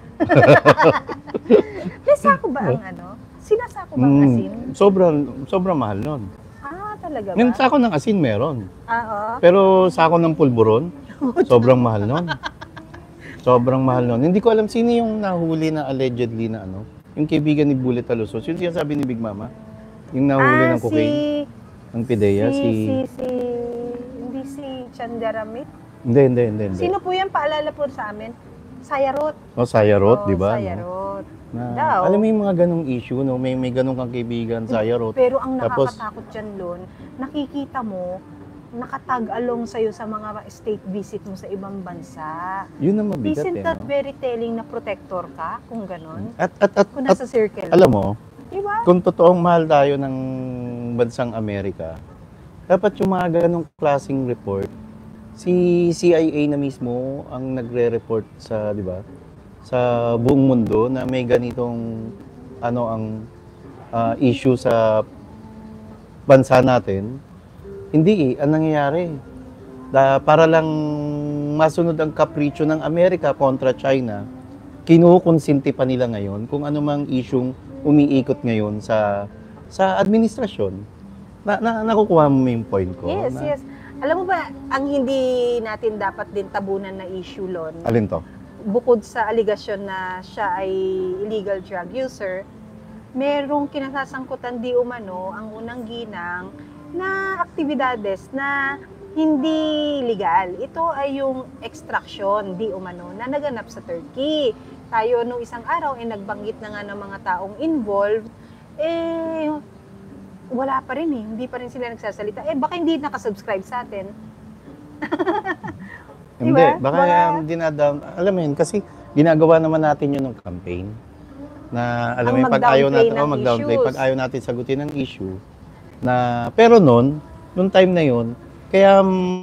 May sako ba ang Sinasako ba ang asin? Sobrang mahal nun. Talaga ba? Yung sako ng asin meron. Oo. Pero sako ng pulburon, sobrang mahal nun. Sobrang mahal nun. Hindi ko alam sino yung nahuli na allegedly na yung kaibigan ni Bullet Alusos. Yung sinasabi ni Big Mama. Yung nahuli ng cocaine. Ang PIDEA, Hindi si Chandaramit. Hindi. Sino po yan? Paalala po sa amin. Sayarot. Sayarot, di ba? Sayarot. Alam mo yung mga ganong issue, no? May ganong kang kaibigan, Sayarot. Pero ang nakakatakot dyan, Lon, nakikita mo, nakatag-along sa'yo sa mga state visit mo sa ibang bansa. Yun ang mabigat Isn't that no? very telling na protector ka, kung ganon? Kung At nasa circle. alam mo, diba? kung totoong mahal tayo ng bansang Amerika, dapat yung mga ganong klaseng report, si CIA na mismo ang nagre-report sa, di ba, sa buong mundo na may ganitong ang issue sa bansa natin. Hindi ang nangyayari. Para lang masunod ang kapritsyo ng Amerika kontra China, kinukonsinti pa nila ngayon kung ano mang isyung umiikot ngayon sa administrasyon. nakukuha mo yung point ko. Yes, yes. Alam mo ba, ang hindi natin dapat din tabunan na issue, Lon, Alin to? bukod sa aligasyon na siya ay illegal drug user, merong kinasasangkutan di umano ang unang ginang na aktibidades na hindi legal. Ito ay yung extraction di umano na naganap sa Turkey. Tayo nung isang araw nagbanggit na nga ng mga taong involved, wala pa rin hindi pa rin sila nagsasalita. Baka hindi nakasubscribe sa atin. Hindi, Diba? baka alam mo yun, kasi ginagawa naman natin yun ng campaign. Na alam mo yun, pag ayaw natin, mag-downplay, pag ayaw natin sagutin ng issue. Pero nung time na yun, kaya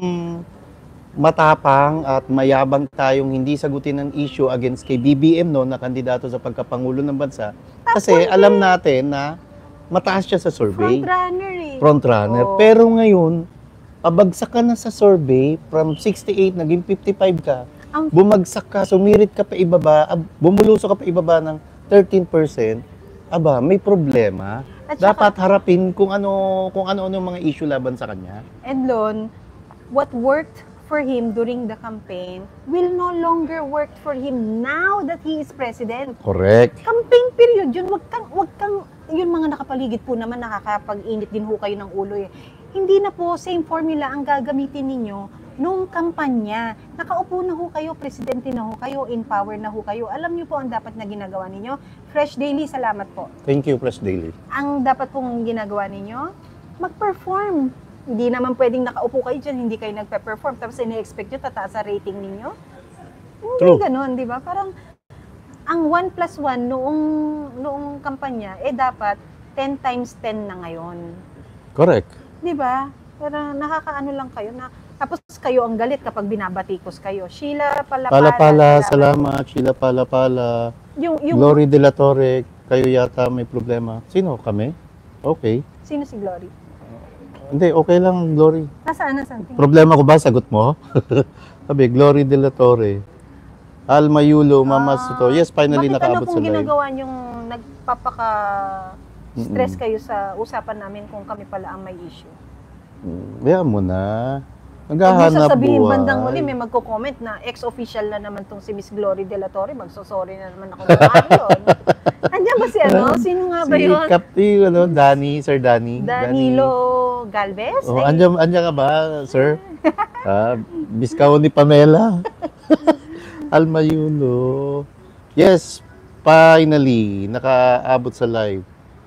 matapang at mayabang tayong hindi sagutin ng issue against kay BBM na kandidato sa pagkapangulo ng bansa. Kasi alam natin na mataas siya sa survey. Frontrunner Frontrunner. Oo. Pero ngayon, pabagsak ka na sa survey, from 68, naging 55 ka. Bumagsak ka, sumirit ka pa ibaba, bumulusok ka pa ibaba ng 13%, may problema. At saka- Dapat harapin kung ano mga issue laban sa kanya. And Lon, what worked for him during the campaign will no longer work for him now that he is president. Correct. Campaign period yun, wag kang, yun mga nakapaligid po naman nakakapag-init din ho kayo ng ulo Hindi na po same formula ang gagamitin ninyo nung kampanya. Nakaupo na ho kayo, presidente na ho kayo, in power na ho kayo. Alam niyo po ang dapat na ginagawa ninyo. Fresh Daily, salamat po. Thank you, Press Daily. Ang dapat pong ginagawa ninyo, mag-perform. Hindi naman pwedeng nakaupo kayo dyan, hindi kayo nagpe-perform. Tapos ini-expect nyo, tataas sa rating ninyo. Hindi True. ganun, di ba? Parang, ang 1+1 noong kampanya, dapat 10 times 10 na ngayon. Correct. Di ba? Pero nakakaano lang kayo na, tapos kayo ang galit kapag binabatikos kayo. Sheila Pala-pala, salamat. Sheila Pala-pala. Yung, Glory de la Torre, kayo yata may problema. Sino? Kami? Okay. Sino si Glory? Hindi, okay lang, Glory. Nasaan? Problema ko ba? Sagot mo? Sabi, Glory de la Torre. Alma Yulo, Mama Suto. Yes, finally Bakit nakaabot kung sa live. ginagawa niyong nagpapaka-stress kayo sa usapan namin kung kami pala ang may issue? Bayaan mo na. Huwag Naghahanap sasabihin buhay. bandang huli, may magko-comment na ex-official na naman tong si Miss Glory de la Torre, magsosorry na naman ako ng yun. Andiyan ba si Sino nga ba yun? Si Capti, Sir Danny. Danilo Galvez? Oh, andiyan ka ba, sir? Biskaw ni Pamela. Alma Yulo. Yes, finally, nakaabot sa live.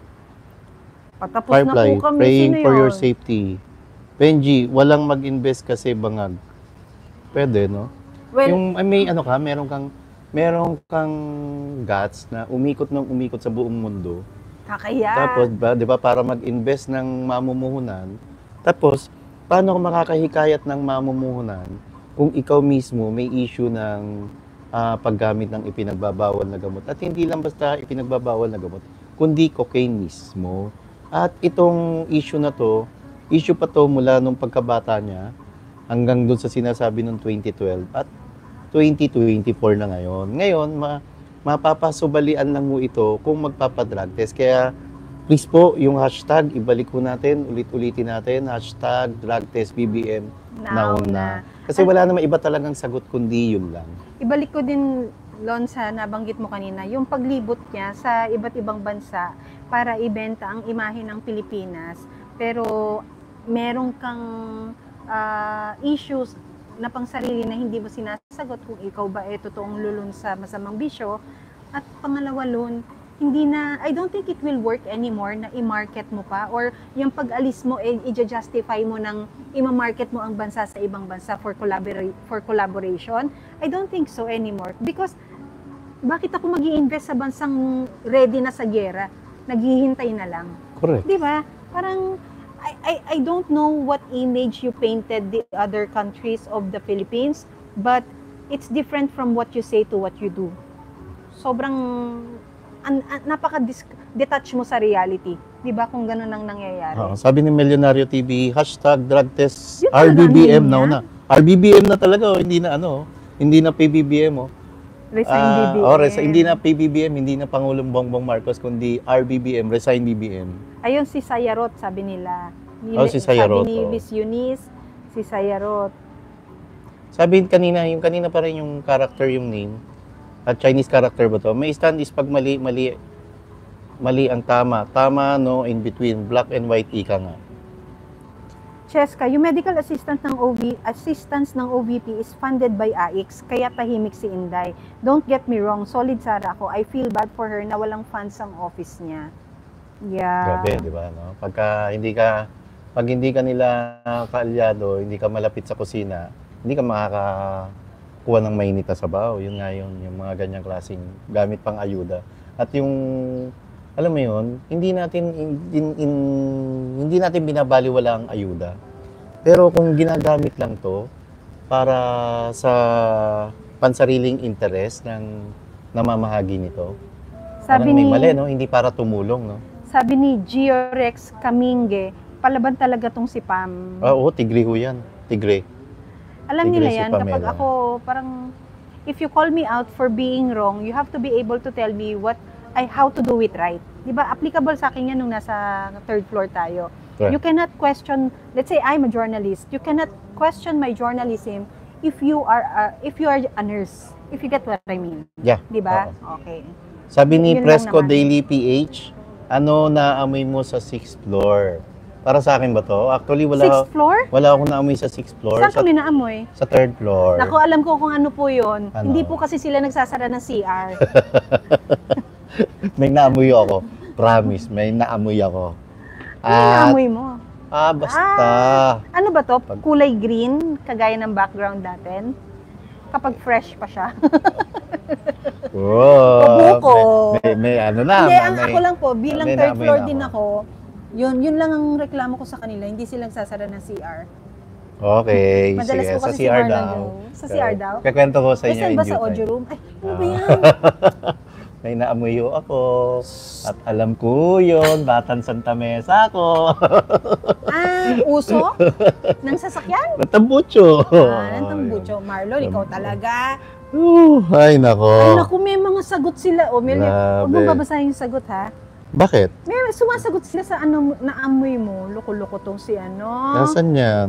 Patapos Firefly, na po kami. praying Sino for yun? your safety. Benji, walang mag-invest kasi bangag. Pwede, no? Well, meron kang guts na umikot sa buong mundo. kakaya. Tapos, di ba, para mag-invest ng mamumuhunan, tapos, paano ka makakahikayat ng mamumuhunan kung ikaw mismo may issue ng paggamit ng ipinagbabawal na gamot? At hindi lang basta ipinagbabawal na gamot, kundi cocaine mismo. At itong issue na to, issue pa to mula nung pagkabata niya hanggang doon sa sinasabi nung 2012 at 2024 na ngayon. Ngayon, mapapasubalian lang mo ito kung magpapadrug test. Kaya, please po, yung hashtag, ibalik ko natin, ulit-ulitin natin, hashtag drug test BBM nauna. Kasi wala naman iba talagang sagot kundi yun lang. Ibalik ko din, Lon, sa nabanggit mo kanina, yung paglibot niya sa iba't ibang bansa para ibenta ang imahe ng Pilipinas. Pero merong kang issues na pang sarili na hindi mo sinasagot kung ikaw ba totoong lulun sa masamang bisyo. At pangalawa, Lon, I don't think it will work anymore na i-market mo pa or yung pag-alis mo, i-justify mo ng i-market mo ang bansa sa ibang bansa for collaboration. I don't think so anymore. Because, bakit ako mag-i-invest sa bansang ready na sa gera? Naghihintay na lang. Correct. Di ba? Parang, I don't know what image you painted the other countries of the Philippines, but it's different from what you say to what you do. Sobrang napaka-detach mo sa reality. Di ba kung gano'n ang nangyayari? Sabi ni Milyonaryo TV, hashtag drug test Yun talaga RBBM niya. na. RBBM na talaga, hindi na PBBM. Resign BBM. Hindi na PBBM, hindi na Pangulong Bongbong Marcos, kundi RBBM, Resign BBM. Ayun si Sayarot, sabi nila, Si Sayarot. Sabi ni Miss Eunice, si Sayarot. Sabi kanina, yung kanina pa rin yung character, yung name. At Chinese character ba to? May stand is pag mali ang tama. Tama, no, in between. Black and white, ika nga. Cheska, yung medical assistance ng OVP is funded by AIX, kaya tahimik si Inday. Don't get me wrong, solid Sara ako. I feel bad for her na walang funds ang office niya. Yeah. Grabe, di ba? No? Pag hindi ka nila kaalyado, hindi ka malapit sa kusina, hindi ka makakakuha ng mainit na sabaw. Yun nga yun, yung mga ganyang klaseng gamit pang ayuda. At yung, alam mo yun, hindi natin binabaliwala ang ayuda. Pero kung ginagamit lang to para sa pansariling interest ng namamahagi nito, parang may mali, no? Hindi para tumulong, no? Sabi ni Giorex Kaminge, palaban talaga tong si Pam. Oo, tigre ho yan. Tigre. Alam Tigre nila si yan, Pamela. kapag ako, parang, if you call me out for being wrong, you have to be able to tell me how to do it right. Di ba? Applicable sa akin yan nung nasa third floor tayo. Right. You cannot question, let's say I'm a journalist, you cannot question my journalism if you are a nurse. If you get what I mean. Yeah. Di ba? Oo. Okay. Sabi ni Yun lang Fresco naman. Daily PH, ano naamoy mo sa 6th floor? Para sa akin ba to? Actually, Sixth floor? wala akong naamoy sa 6th floor. Saan kami naamoy? Sa 3rd floor. Naku, alam ko kung ano po yun. Ano? Hindi po kasi sila nagsasara ng CR. May naamoy ako. Promise, may naamoy ako. Ano naamoy mo? Basta. Ano ba to? Kulay green, kagaya ng background natin. Kapag fresh pa siya. Oh, Pabuko. may ano na. Hindi, ang ako lang po, bilang may third naamoy floor na din ako, yun lang ang reklamo ko sa kanila. Hindi sila nagsasara ng CR. Okay, Madalas sige. po Sa kasi si CR Marlon daw. yung- sa CR daw? Kakwento ko sa Eh, inyo saan in ba due sa time. audio room? Ay, ano ba yan? May naamuyo ako. At alam ko yun, Batang Santa Mesa ako. Uso? Ng sasakyan? Natambucho. Ng tambucho. Marlon, ikaw talaga. Ay, nako. Ay, naku, may mga sagot sila. O, Mel, huwag mo Grabe. babasahin yung sagot, ha? Bakit? May sumasagot sila sa ano, naamoy mo. Loko-loko tong si ano. Nasaan yan?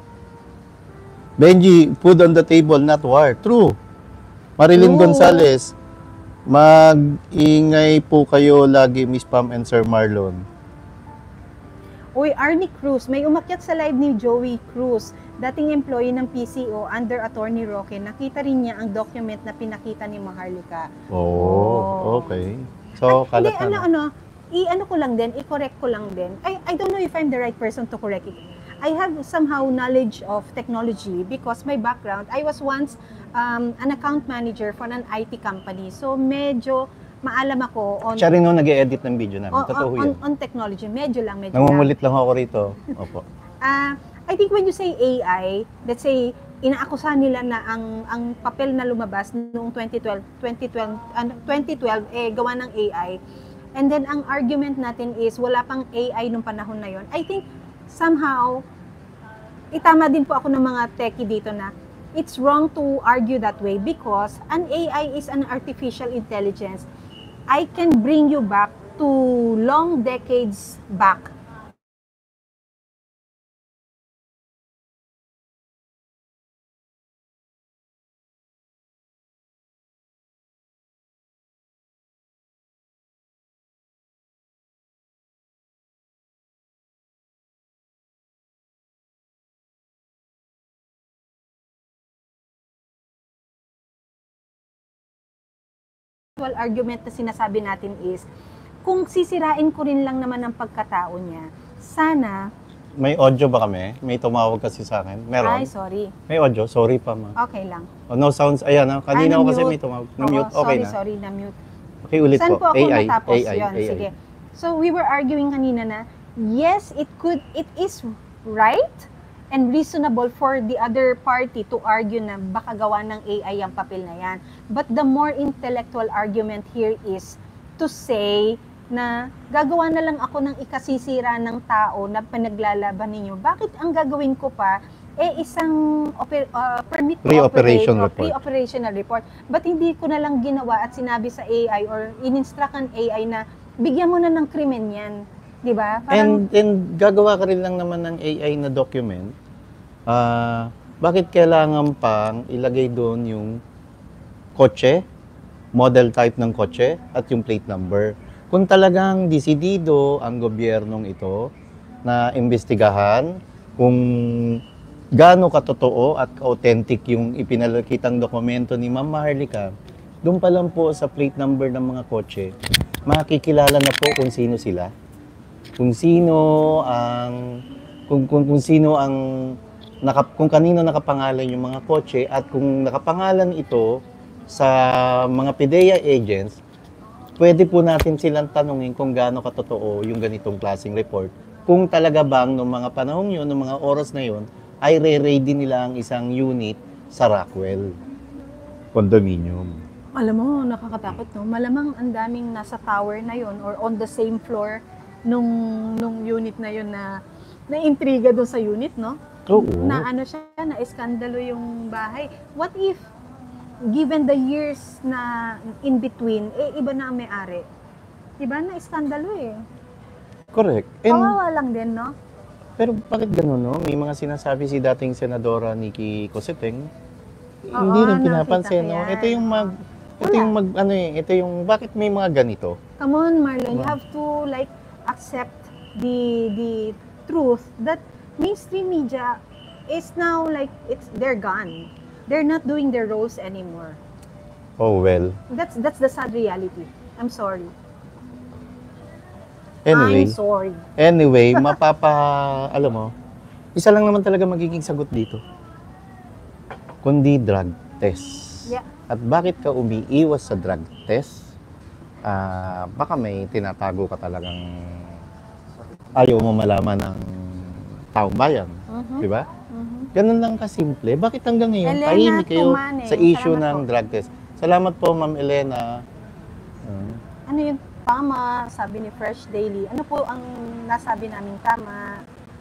Benji, food on the table, not war. True. Marilyn True. Gonzalez, mag-ingay po kayo lagi, Miss Pam and Sir Marlon. Uy, Arnie Cruz, may umakyat sa live ni Joey Cruz, dating employee ng PCO under Attorney Roque. Nakita rin niya ang document na pinakita ni Maharlika. Oh, okay. So, Hindi, kalat na. ano, i-ano ko lang din, i-correct ko lang din. I don't know if I'm the right person to correct it. I have somehow knowledge of technology because my background, I was once an account manager for an IT company. So, medyo maalam ako on Siya rin nung nag-edit ng video namin. Totoo yun. on technology. Medyo lang. Namumulit lang ako rito. Opo. I think when you say AI, let's say, inaakusahan nila na ang papel na lumabas noong 2012 gawa ng AI. And then ang argument natin is wala pang AI nung panahon na yon. I think somehow itama din po ako ng mga techie dito na it's wrong to argue that way because an AI is an artificial intelligence. I can bring you back to long decades back. Argument na sinasabi natin is, kung sisirain ko rin lang naman ang pagkatao niya, sana, May audio ba kami? May tumawag kasi sa akin. Meron? ay sorry, May audio? Sorry pa, ma. okay lang. Oh, no sounds. Ayan, kanina ko kasi na-mute. may tumawag. Na-mute. Oo, Okay sorry, na. sorry, na-mute. Okay, ulit Saan po. po ako AI, natapos? AI, Yun, AI. sige. So, we were arguing kanina na, yes, it is right and reasonable for the other party to argue na baka gawa ng AI ang papel na yan. But the more intellectual argument here is to say na gagawa na lang ako ng ikasisira ng tao na pinaglalaban ninyo. Bakit ang gagawin ko pa isang permit to Pre-operation operate o report. pre-operational report? Ba't hindi ko na lang ginawa at sinabi sa AI or in-instruct ang AI na bigyan mo na ng krimen yan? Di ba? Parang, And gagawa ka rin lang naman ng AI na document. Bakit kailangan pang ilagay doon yung kotse, model type ng kotse, at yung plate number? Kung talagang desidido ang gobyernong ito na imbestigahan kung gaano katotoo at authentic yung ipinalakitang dokumento ni Ma'am Maharlika, doon pa lang po sa plate number ng mga kotse, makikilala na po kung sino sila. Kung sino ang kung sino ang kung kanino nakapangalan yung mga kotse at kung nakapangalan ito sa mga PIDEA agents, pwede po natin silang tanungin kung gaano katotoo yung ganitong klaseng report. Kung talaga bang noong mga panahon yun, noong mga oras na yun, ay re-ready nila ang isang unit sa Rockwell condominium. alam mo, nakakatakot, no? Malamang ang daming nasa tower na yon or on the same floor nung unit na yon na intriga doon sa unit, no? Oo. Na ano siya, na iskandalo yung bahay. What if, given the years na in between, iba na ang may-ari? Diba, na iskandalo eh. Correct. And, Kawawa lang din, no? pero bakit gano'n, no? May mga sinasabi si dating Senadora Nikki Cositeng, Oo, hindi rin nakita pinapansin, ko no? yan. Ito yung bakit may mga ganito? Come on, Marlon, you Diba? have to like accept the truth that mainstream media is now like they're gone. They're not doing their roles anymore. Oh, well. That's the sad reality. I'm sorry. Anyway, I'm sorry. alam mo, isa lang naman talaga magiging sagot dito. Kundi drug test. Yeah. At bakit ka umiiwas sa drug test? Baka may tinatago ka talagang ayaw mo malaman ng taong bayan. Di ba? Ganun lang kasimple. Bakit hanggang ngayon Elena tahimik kayo Tumane, sa issue salamat ng po. drug test? Salamat po, Ma'am Elena. Ano yung tama, sabi ni Fresh Daily. Ano po ang nasabi naming tama?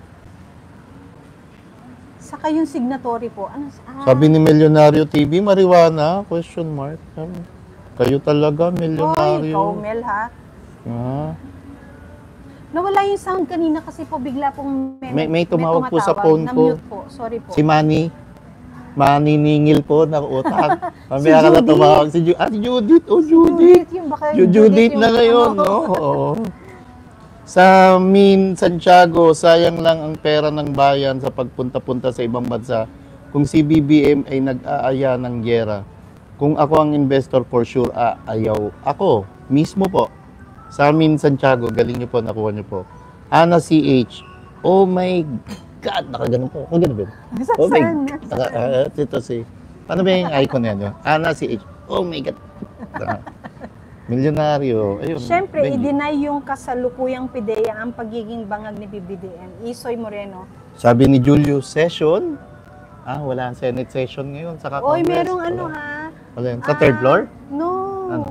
Saka yung signatory po. Ano? Sabi ni Milyonaryo TV, marijuana? Question mark. Kayo talaga, Oy, milyonaryo. ikaw, Mel, ha? Nawala yung sound kanina kasi po bigla pong May tumawag po sa phone ko. Na-mute po. Sorry po. Si Manny. Maniningil po ng utak. Mamaya ka na Judy. tumawag. Si Judith. Oh, Judith. Yung baka Judith yung na ngayon. ano. No? Oo. Sa Santiago, sayang lang ang pera ng bayan sa pagpunta-punta sa ibang bansa. Kung si BBM ay nag-aaya ng giyera, kung ako ang investor, for sure, ayaw. Ako, mismo po. Sa Santiago, galing niyo po, nakuha niyo po. Ana CH, oh my God, nakaganon po. Magano ba? Oh my God. Ito si, paano ba yung icon yan? No? Ana CH, oh my God. Milyonaryo. Ayun, Siyempre, Benji. i-deny yung kasalukuyang PIDEA ang pagiging bangag ni BBDM. Isoy Moreno. Sabi ni Julius, session? Wala ang Senate session ngayon. Saka Oy, Congress. merong Wala. ano ha? Wala yun. Sa third floor? No. Ano?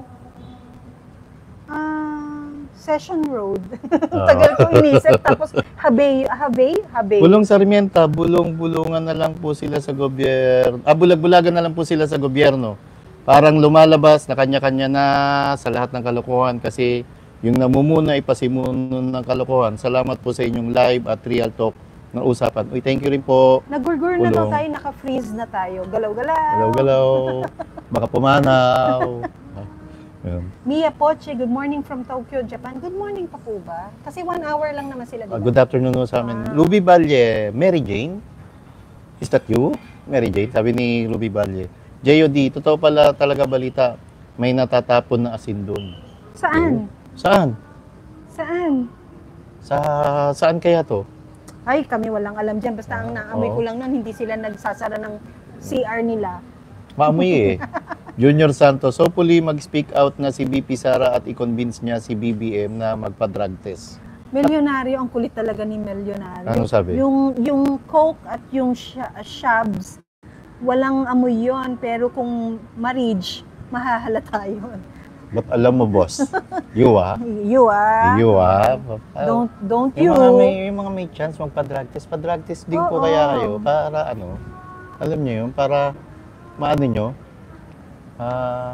Session Road. Tagal ko inisip. Tapos, Habay. Bulong Sarmienta, bulong-bulungan na lang po sila sa gobyerno. Bulag-bulagan na lang po sila sa gobyerno. Parang lumalabas na kanya-kanya na sa lahat ng kalokohan kasi yung namumuna ay pasimuno ng kalokohan. Salamat po sa inyong live at real talk na usapan. Uy, thank you rin po. Nagurgur na daw Bulong. tayo, naka-freeze na tayo. Galaw-galaw. Galaw-galaw. Baka pumanaw. Ayun. Mia Poche, good morning from Tokyo, Japan. Good morning pa po ba? Kasi 1 hour lang naman sila, diba? Good afternoon po sa amin. Ruby Valle, Mary Jane? Is that you? Mary Jane? Sabi ni Ruby Valle. JOD, totoo pala talaga balita. May natatapon na asin doon. Saan? Saan? Saan? Saan kaya to? Ay, kami walang alam dyan. Basta ang naamoy ko lang nun, hindi sila nagsasara ng CR nila. Maamoy eh. Junior Santos, hopefully mag-speak out na si BP Sara at i-convince niya si BBM na magpa-drug test. Milyonaryo, ang kulit talaga ni Milyonaryo. Ano sabi? Yung Coke at yung Shabs, walang amoy yon, pero kung ma-reach, mahahalata yun. Ba't alam mo, boss? You You ah. Don't you. Yung mga may chance magpa-drug test. Pa-drug test din po Oo. kaya kayo para alam niyo yun, para maano nyo,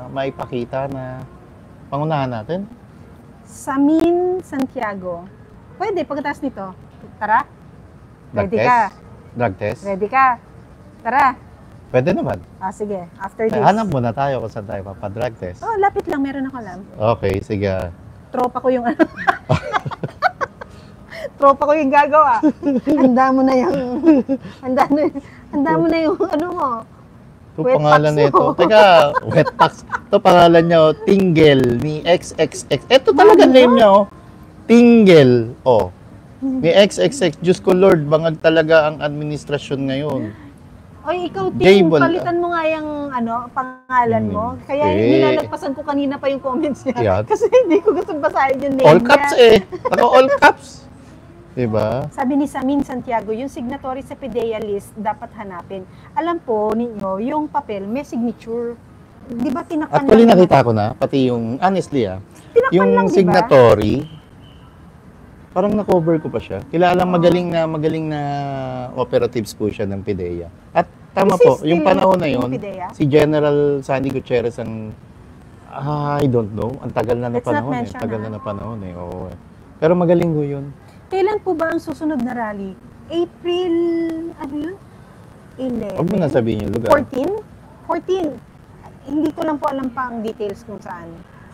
maipakita na pangunahan natin. Samin Santiago, Pwede, pagkatapos nito. Tara. Drug Ready test? ka? Drug test? Ready ka? Tara. Pwede naman. Sige. After this. Hanap muna tayo kung saan tayo papadrug test. Oh, lapit lang. Meron ako alam. Okay, sige. Tropa ko yung ano. Tropa ko yung gagawa. Handa mo na yung... Handa mo na yung ano mo. Ito Wet pangalan packs nito. mo. Teka, wet packs. Ito pangalan niya, oh, Tingle ni XXX. Ito talaga Ano? name niya, oh. Tingle. Oh. Ni XXX. Diyos ko Lord, bangag talaga ang administrasyon ngayon. Oy, ikaw, Ting, Jable. palitan mo nga yung ano, pangalan mo. Kaya nilalagpasan ko kanina pa yung comments niya. Yeah. Kasi hindi ko gusto basahin yung name All caps niya. Naka all caps. Diba? Sabi ni Samin Santiago, yung signatory sa PDEA list dapat hanapin. Alam po ninyo, yung papel may signature. Di ba tinakpan Actually, lang? nakita ko na, pati yung, honestly Tinakpan yung lang, di ba? signatory, parang na-cover ko pa siya. Kilalang magaling na operatives po siya ng PDEA. At tama This po, is yung still panahon na yung yun, PDEA? si General Sandy Gutierrez ang, I don't know, ang tagal na Let's not panahon mention, Tagal na panahon Oo. Pero magaling ko yun. Kailan po ba ang susunod na rally? April, ano yun? 11? Huwag mo na sabihin yung lugar. 14? 14. Hindi ko lang po alam pa ang details kung saan.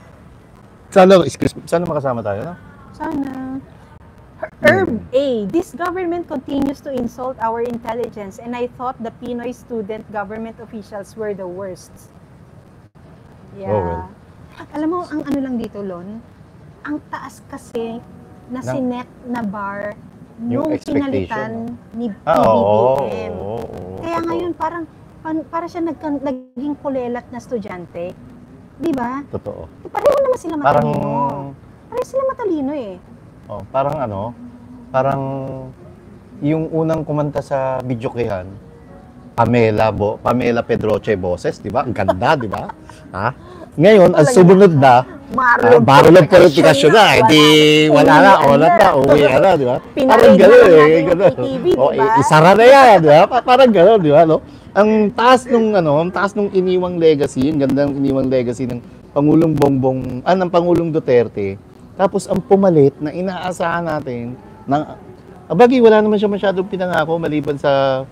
Sana makasama tayo, no? Sana. Herb A. This government continues to insult our intelligence and I thought the Pinoy student government officials were the worst. Yeah. Oh, well. Alam mo, ang ano lang dito, Lon, ang taas kasi na sinet na bar Yung nung expectation, pinalitan ni Oo. PBBM. Kaya totoo. ngayon parang para siya naging kulelat na estudyante. Di ba? Totoo. Pareho naman sila Parang, matalino. Pareho sila matalino eh. parang yung unang kumanta sa Bidyokehan, Pamela Pedroche Boses, di ba? Ang ganda, di ba? Ha? Ngayon, ang sumunod na, Barolog Purifikasyon na, hindi, wala na, uwi na, di ba? Parang gano'n eh, gano'n. Isara na yan, di ba? Parang gano'n, di ba, no? Ang taas nung iniwang legacy, ang gandang iniwang legacy ng Pangulong Duterte. Tapos ang pumalit na inaasahan natin, bagay wala naman siya masyadong pinangako maliban sa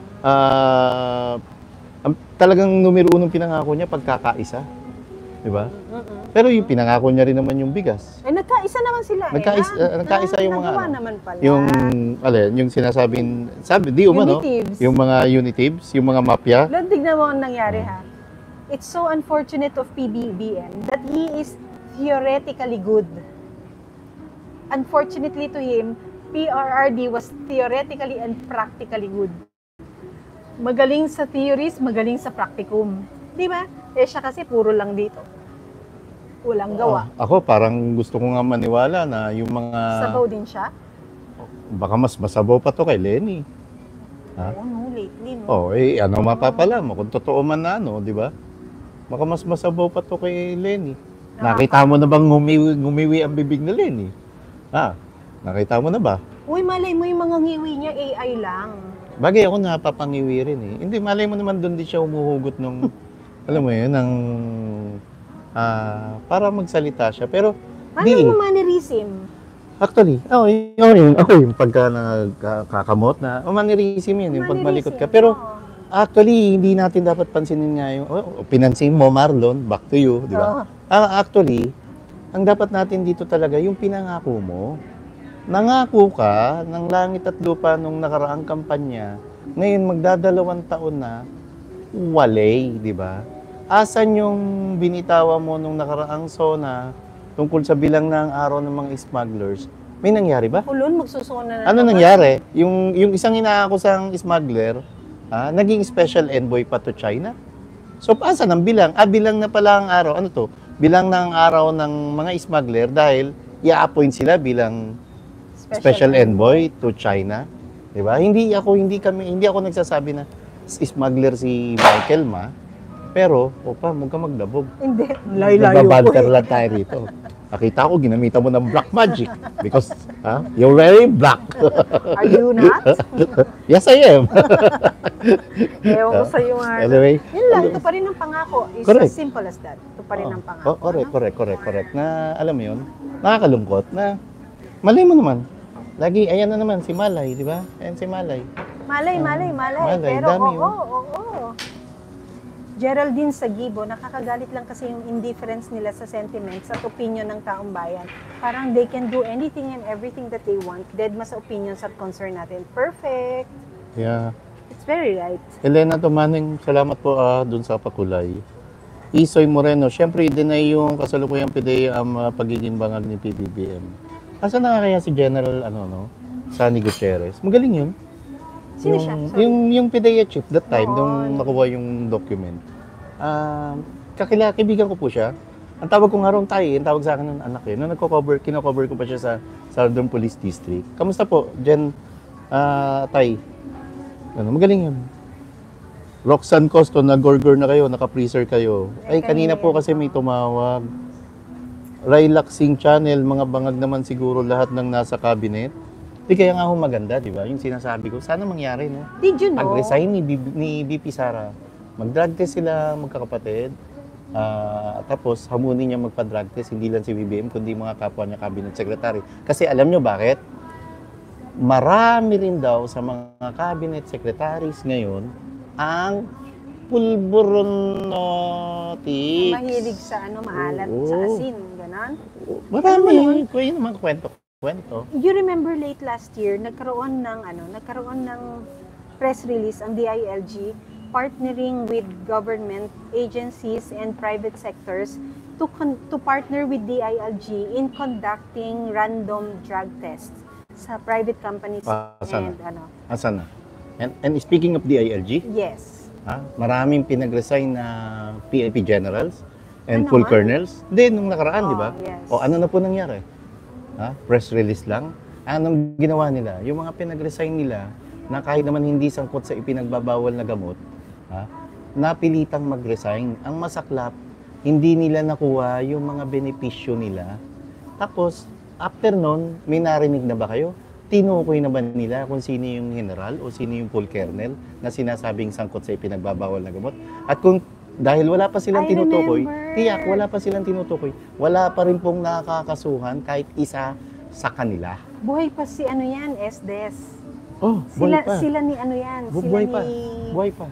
talagang numero unong pinangako niya pagkakaisa. Di ba? Pero yung pinangako niya rin naman yung bigas. Nagkaisa naman sila Nagkaisa yung mga nagawa naman pala. Yung sabi, di umano, Unitives. yung mga unitives, yung mga mafia. Lord, tignan mo ang nangyari ha. It's so unfortunate of PBBM that he is theoretically good. Unfortunately to him, PRRD was theoretically and practically good. Magaling sa theories, magaling sa practicum. Di ba? Siya kasi puro lang dito. Walang gawa. Ako parang gusto ko nga maniwala na yung mga... Sabaw din siya? Baka mas masabaw pa to kay Lenny. Ha? Oo, no, lately, no? Ano mapapala mo kung totoo man na di ba? Baka mas masabaw pa to kay Lenny. Nakita mo na bang ngumiwi ang bibig ni Lenny? Nakita mo na ba? Uy, malay mo yung mga ngiwi niya, AI lang. Bagay ako napapangiwi rin eh. Hindi, malay mo naman doon di siya umuhugot nung, alam mo yun, para magsalita siya. Pero, Malay mo mannerism. Actually, ako yung pagka nagkakamot na, mannerism yun, yung pagmalikot ka. Pero, actually, hindi natin dapat pansinin nga yung, pinansin mo, Marlon, back to you, di ba? Actually, ang dapat natin dito talaga, yung pinangako mo. Nangako ka ng langit at lupa nung nakaraang kampanya, ngayon magdadalawang taon na, walay, di ba? Asan yung binitawa mo nung nakaraang SONA tungkol sa bilang ng araw ng mga smugglers? May nangyari ba? Ulon, magsusuna na. Ano nangyari? Yung isang inaakusang smuggler, naging special envoy pa to China? So, asan ang bilang? Bilang na pala ang araw. Ano to? Bilang na ang araw ng mga smuggler dahil i-appoint sila bilang special envoy to China. Diba? Hindi ako nagsasabi na smuggler si Michael Ma. Pero, huwag ka magdabog. Hindi. Layo-layo po. Nagbabanter lang tayo rito. Nakita ko, ginamitan mo ng black magic. Because, you're very black. Are you not? Yes, I am. Ewan ko sa'yo nga. Anyway. Yun lang, ito pa rin ang pangako. It's Correct. as simple as that. Ito pa rin ang pangako. Correct. Na, alam mo yun, nakakalungkot na, malay mo naman, Lagi, ayan na naman, si Malay, di ba? Ayan si Malay. Malay. Malay, Pero dami, oo. Geraldine Sagibo, nakakagalit lang kasi yung indifference nila sa sentiments at opinion ng taong bayan. Parang they can do anything and everything that they want. Dead mas sa opinions at concern natin. Perfect. Yeah. It's very right. Elena Tumaning, salamat po dun sa pakulay. Isoy Moreno, syempre deny yung kasalukuyang PIDEA ang pagiging bangag ni PBBM. Asa na kaya si General Sunny Gutierrez? Magaling yun. Sino siya? Sorry. Yung PIDEA chief that time, Noon. nung nakuha yung document. Kaibigan ko po siya. Ang tawag ko nga ron Tay, ang tawag sa akin ng anak eh. Nung kino-cover ko pa siya sa Southern Police District. Kamusta po, Tay? Magaling yun. Roxanne Costo, nag-gorgor na kayo, naka-freezer kayo. Ay, kanina po kasi may tumawag. Relaxing Channel, mga bangag naman siguro lahat ng nasa cabinet. Di kaya nga ho maganda, di ba? Yung sinasabi ko, sana mangyari, no? Did you know? Pag-resign ni BP Sara, mag-drug test sila magkakapatid. Tapos hamunin niya magpa-drug test, hindi lang si BBM, kundi mga kapwa niya cabinet secretary. Kasi alam nyo bakit? Marami rin daw sa mga cabinet secretaries ngayon ang pulburonotics. Mahilig sa maalat, Oo. sa asin, ganon. Marami. Kuya naman kwento. You remember late last year, nagkaroon ng press release ang DILG partnering with government agencies and private sectors to partner with DILG in conducting random drug tests sa private companies Asan and Asan na? And speaking of DILG, Yes. maraming pinag-resign na PIP generals and Ano full nga? colonels. Hindi, nung nakaraan, di ba? Yes. O ano na po nangyari? Press release lang? Anong ginawa nila? Yung mga pinag-resign nila na kahit naman hindi sangkot sa ipinagbabawal na gamot, napilitang mag-resign. Ang masaklap, hindi nila nakuha yung mga benepisyo nila. Tapos, after nun, may narinig na ba kayo? Tinukoy na ba nila kung sino yung general o sino yung full colonel na sinasabing sangkot sa ipinagbabawal na gamot? At kung dahil wala pa silang I tinutukoy, remember. tiyak, wala pa silang tinutukoy, wala pa rin pong nakakasuhan kahit isa sa kanila. Buhay pa si SDS. Oh, buhay pa. Sila ni Buhay pa. Buhay pa.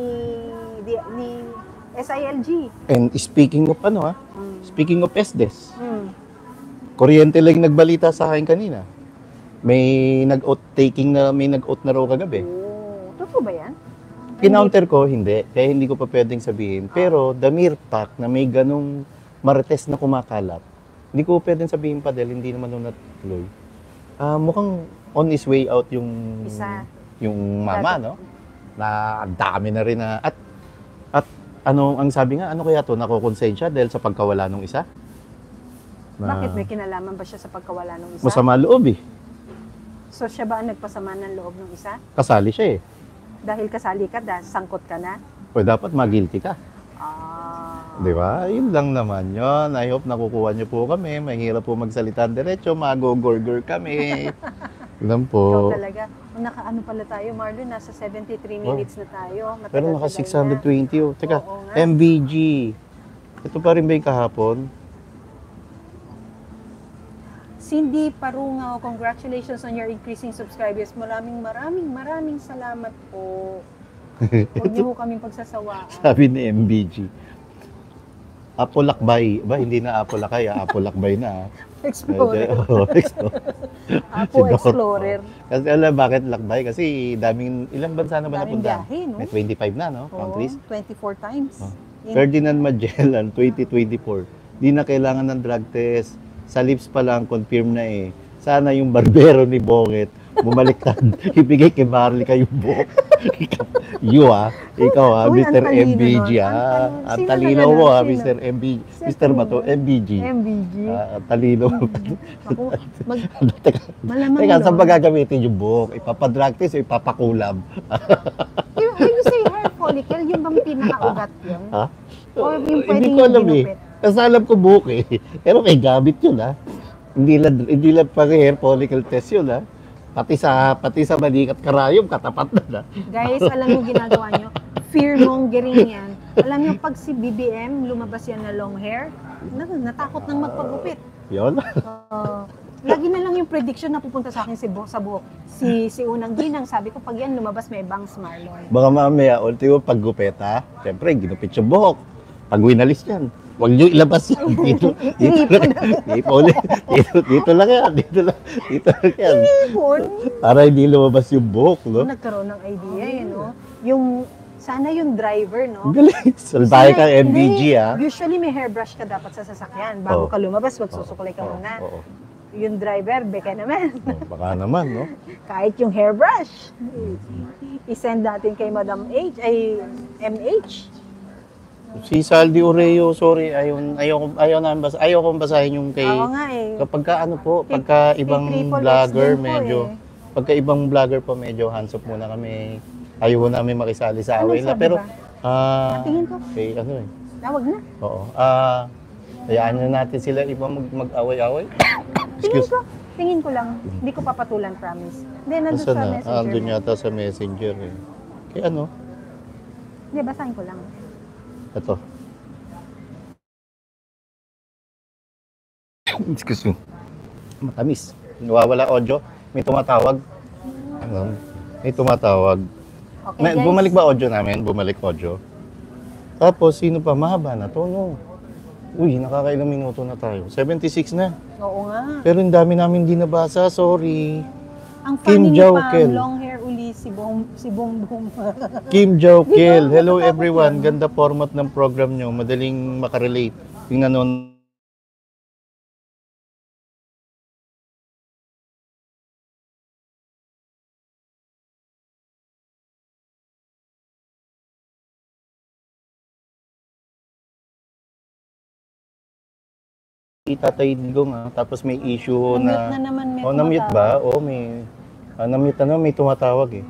Ni SILG. And speaking of speaking of SDS, Mm. kuryente lang nagbalita sa akin kanina. May nag-oath na raw kagabi. Oh, totoo ba yan? Kinounter ko, hindi. Kaya hindi ko pa pwedeng sabihin. Pero the mere fact na may ganong marites na kumakalat, hindi ko pwedeng sabihin pa dahil hindi naman nung natuloy. Mukhang on his way out yung Isa. yung mama, no? Na ang dami na rin na at ang sabi nga, ano kaya to, nakokonsensya dahil sa pagkawala ng isa? Bakit may kinalaman ba siya sa pagkawala ng isa? Masama loob eh. So siya ba ang nagpasama ng loob ng isa? Kasali siya eh. Dahil kasali ka, sangkot ka na? O dapat mag-guilty ka. Di Ah. ba? Yun lang naman yun. I hope nakukuha niyo po kami. Mahirap po magsalita diretso. Magogorgor kami. Lang Ikaw po. talaga. Nakaano pala tayo, Marlon? Nasa 73 minutes na tayo. Matagal-tagal Pero naka 620. Oh. Teka, Oo nga. MBG. Ito pa rin ba yung kahapon? Cindy Parungaw, congratulations on your increasing subscribers. Maraming salamat po. Huwag niyo po kaming pagsasawaan. Sabi ni MBG. Apolakbay. Ba, hindi na Apolakay. Apolakbay na. Explorer. Apo Si Dor. Explorer. Kasi alam bakit lakbay? Kasi ilang bansa na ba Daming napunta? biyahe, no? May 25 na, no? Oo, Countries. 24 times. Oh. In- Ferdinand Magellan, 2024. Di na kailangan ng drug test. Sa lips pa lang, confirm na eh. Sana yung barbero ni Bonget, bumaliktad. Ibigay kay Marley kayong buhok. Ikaw Uy, Mr. ang talino MBG nun. Ang Sino talino kaya mo nun? Mr. Sino? MBG. Sino? Mr. Bato, MBG. MBG. Ang talino mo. Ako, Teka, malamang teka, saan nun. ba gagamitin yung buhok? Ipapadrag test o ipapakulab? When you say hair follicle, yung bang pinakaugat yun? Ha? O yung Hindi pwedeng ko alam eh. ginupit? Kasi alam ko buhok eh. Pero may gamit yun ha. Hindi lang pag hair follicle test yun ha. Pati sa balikat karayom, katapat na. Guys, alam niyo ginagawa niyo? Fear-mongering yan. Alam niyo, pag si BBM, lumabas yan na long hair, natakot nang magpagupit. Yun. Lagi na lang yung prediction na pupunta sa akin sa buhok. Si Unang Ginang, sabi ko, pag yan lumabas, may bangs Marlon. Baka mamaya, ultimo paggupit ha. Siyempre, ginupit yung buhok. Pag winalis yan, huwag nyo ilabas yan. Dito lang yan. Dito lang yan. Ipon. Para hindi lumabas yung buhok, no? Nagkaroon ng idea, no? Sana yung driver, no? Galing. Salbahe ka Hindi. MBG, ha? Usually may hairbrush ka dapat sa sasakyan. Bago Oo. ka lumabas, magsusuklay ka muna. Oo. Yung driver, beka naman. Baka naman, no? Kahit yung hairbrush. I-send natin kay Madam H, ay MH. Si Saldi Oreo, sorry, ayaw kong basahin yung kay... Oo nga eh. Kapag ka ano po, pagka ibang Triple X vlogger, din po medyo... eh. Pagka ibang vlogger po, medyo hands off muna kami. Ayaw namin makisali sa Anong away nila. sabi Pero, ba? Tingin ko. kay ano eh. Tawag na. Oo. Hayaan na natin sila ibang mag-away-away. Tingin ko lang. Hindi ko papatulan, promise. Hindi, nandun Nasaan sa na? messenger. Andun yata sa messenger eh. Kay ano? Hindi, basahin ko lang. Ito. Excuse me. Matamis. Nawawala audio. May tumatawag. May tumatawag. Okay, guys. Bumalik ba audio namin? Bumalik audio. Tapos, sino pa? Mahaba na to, no? Uy, nakakailang minuto na tayo. 76 na. Oo nga. Pero ang dami namin di nabasa. Sorry. Ang Kim funny ni Jaukel. Pam, long hair uli si Bongbong. Kim Jaukel. Hello everyone. Ganda format ng program nyo. Madaling makarelate. Yung nanon Tatay Digong tapos may issue Na-mute na naman, may na-mute ba? Oo, na-mute may tumatawag eh.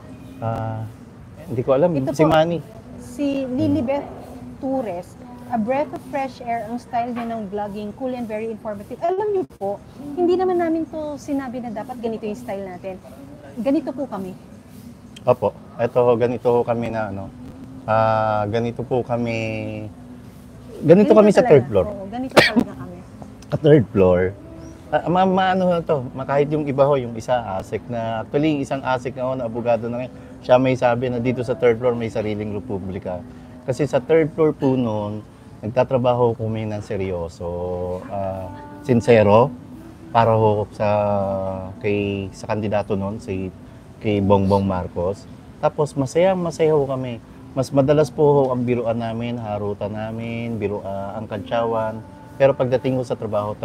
Hindi ko alam. Ito Si po. Manny. Si Lilibeth Torres, a breath of fresh air ang style niya ng vlogging, cool and very informative. Alam niyo po, hindi naman namin to sinabi na dapat ganito yung style natin. Ganito po kami. Opo. Ito, ganito kami na ganito po kami. Ganito kami sa talaga. third floor. Oo, ganito talaga kami. Sa third floor. Ano na to, kahit yung iba ho, yung isa ASEC na, actually yung isang ASEC na ho, na abogado na ngayon, siya may sabi na dito sa third floor may sariling republika. Kasi sa third floor po noon, nagtatrabaho kami ng seryoso, sincero, para ho sa kandidato noon, kay Bongbong Marcos. Tapos masaya ho kami. Mas madalas po ho ang biruan namin, harutan namin, ang kantsawan. Pero pagdating ko sa trabaho.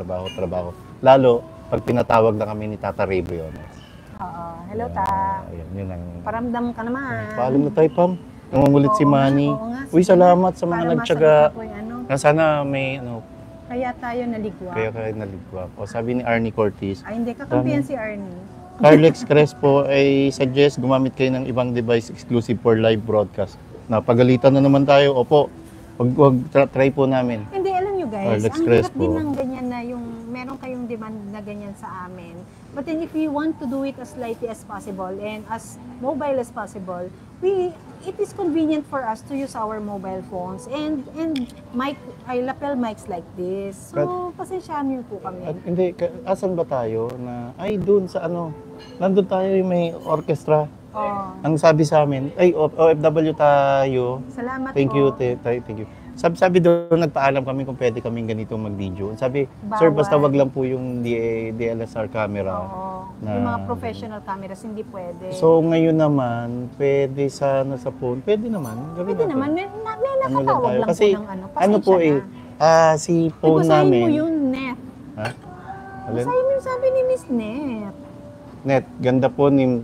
Lalo, pag pinatawag na kami ni Tata Ray Briones. Oo. Hello, Ta. Yun ang... Paramdam ka naman. Paalam na tayo, Pam. Nangungulit si Oo Manny. nga, oo nga. Uy, salamat sa mga Para nagtyaga. masagot ako yung ano. Na sana may, Kaya tayo naligwa. kaya naligwa. O sabi ni Arnie Cortez, Ay, hindi. Kakampihan si Arnie. Carlex Crespo ay suggest gumamit kayo ng ibang device exclusive for live broadcast. Napagalitan na naman tayo. Opo, try po namin. Hindi, alam nyo guys, Carlex ang hirap Crespo. din ng ganyan na yung meron kayong demand na ganyan sa amin. But then if you want to do it as lightly as possible and as mobile as possible, it is convenient for us to use our mobile phones and lapel mics like this. So, pasensyahan niyo po kami. Hindi, asan ba tayo ay doon sa nandun tayo yung may orchestra. Oh, Ang sabi sa amin, OFW tayo. salamat Thank po. you, thank you. Sabi doon, nagpaalam kami kung pwede kaming ganito mag-video. Sabi, sir, Bawal. basta wag lang po yung DSLR camera. Oo. Na- Yung mga professional cameras, hindi pwede. So, ngayon naman, pwede sana sa phone. Pwede naman. Gawin pwede natin. naman, may Ano nakatawag tayo? lang Kasi, po ng ano. ano po Pasensya si na. phone Basahin namin. mo yung net. Ha? Alin? Basahin mo yung sabi ni Miss Net. Net, ganda po ni...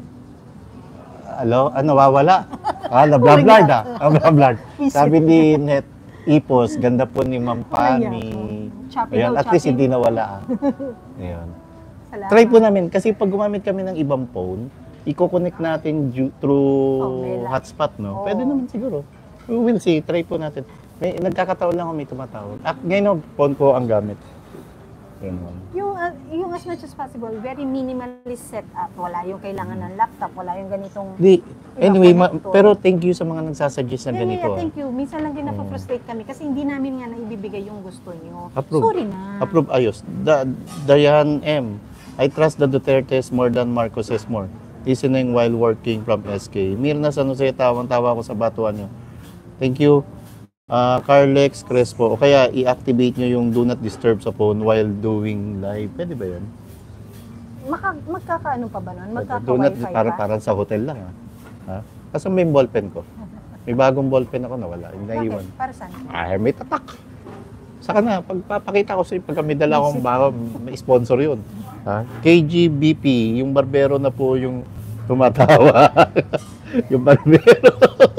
nawawala. Nablablard Nablablard. Sabi ni Net Ipos, ganda po ni Ma'am Pami. Choppy Ayan, daw, at least choppy. hindi nawala. Ayan. Salamat. Try po namin, kasi pag gumamit kami ng ibang phone, i-connect natin through may hotspot, no? Oo. Pwede naman siguro. We will see, try po natin. Nagkakataon lang kung may tumatawag. Ngayon, phone ko ang gamit. Ganun. Yung as much as possible, very minimalist setup. Wala yung kailangan ng laptop, wala yung ganitong... Di, anyway, connector. pero thank you sa mga nagsasuggest na ganito. Yeah, thank you. Minsan lang din napafrustrate kami kasi hindi namin nga naibibigay yung gusto nyo. Approve. Sorry na. Approve, ayos. Dayan M. I trust the Dutertes more than Marcoses more. Listening while working from SK. Mirna San Jose, tawang-tawa ko sa batuan nyo. Thank you. Carlex Crespo. O kaya i-activate nyo yung do not disturb sa phone while doing live. Pwede ba yan? Magkakaano pa ba nun? Do not, Magkaka-wifi pa? parang sa hotel lang. Ha? Kasi may ballpen ko. May bagong ballpen ako nawala. Naiwan. Bakit? Para saan? May tatak. Saka na, pagpapakita ko sa iyo, pagka may dala akong bago, may sponsor yun. Ha? KGBP, yung barbero na po yung tumatawa. Yung barbero.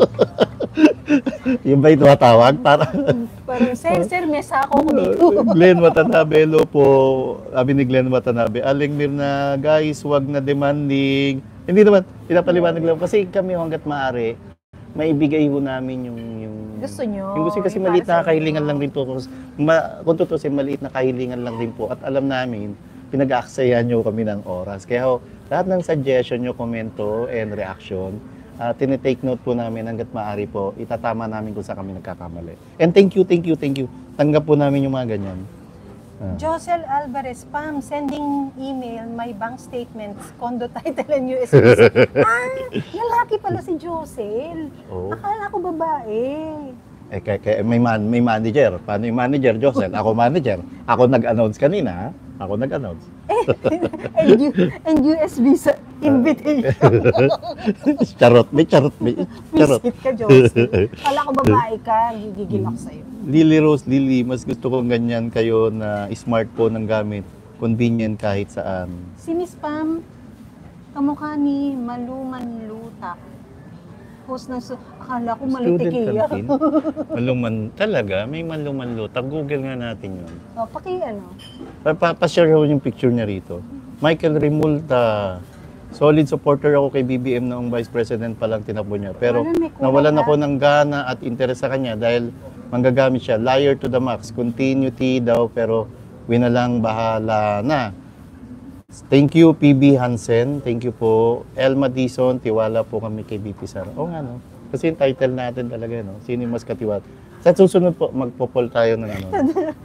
Yung ba yung tumatawag? Parang, sir, may sako ko dito. Glenn Watanabe, hello po. Sabi ni Glenn Watanabe, Aling Mirna, guys, wag na demanding. Hindi naman, pinapaliwanag lang. Kasi kami hanggat maaari, maibigay ho namin yung Gusto nyo. yung gusto kasi yung maliit para na sa kahilingan inyo. lang rin po. Kung totoo maliit na kahilingan lang rin po. At alam namin, pinag-aaksayan nyo kami ng oras. Kaya ho, lahat ng suggestion nyo, komento, and reaction, tinitake note po namin hanggat maaari po, itatama namin kung saan kami nagkakamali. And thank you. Tanggap po namin yung mga ganyan. Josel Alvarez, Pam, sending email, my bank statements, condo title and USBC. Lalaki pala si Josel. Oo. Akala ko babae. Kaya may manager. Paano yung manager, Josel? Ako manager. Ako nag-announce kanina. Ha? Ako nag-announce. And USB sa invitation. Charot. Visit ka, Josel. Akala ko babae ka, gigigil ako sa'yo. Lily Rose, mas gusto kong ganyan kayo na smartphone ang gamit. Convenient kahit saan. Si Miss Pam, kamukha ni Malu Manlutak. Host ng akala ko malutikiya. canteen. Talaga, may malumanlutak. Google nga natin yun. O, ano? Pa-share ko yung picture niya rito. Michael Remulta. Solid supporter ako kay BBM noong Vice President pa lang tinapo niya. Pero May kulay, nawalan ha? ako ng gana at interes sa kanya dahil manggagamit siya. Liar to the max. Continuity daw pero winalang bahala na. Thank you, PB Hansen. Thank you po. Elma Dison, tiwala po kami kay BP Sara. Oo nga, no? Kasi yung title natin talaga, no? Sino yung mas katiwala? Sa susunod po, magpo-poll tayo ng ano.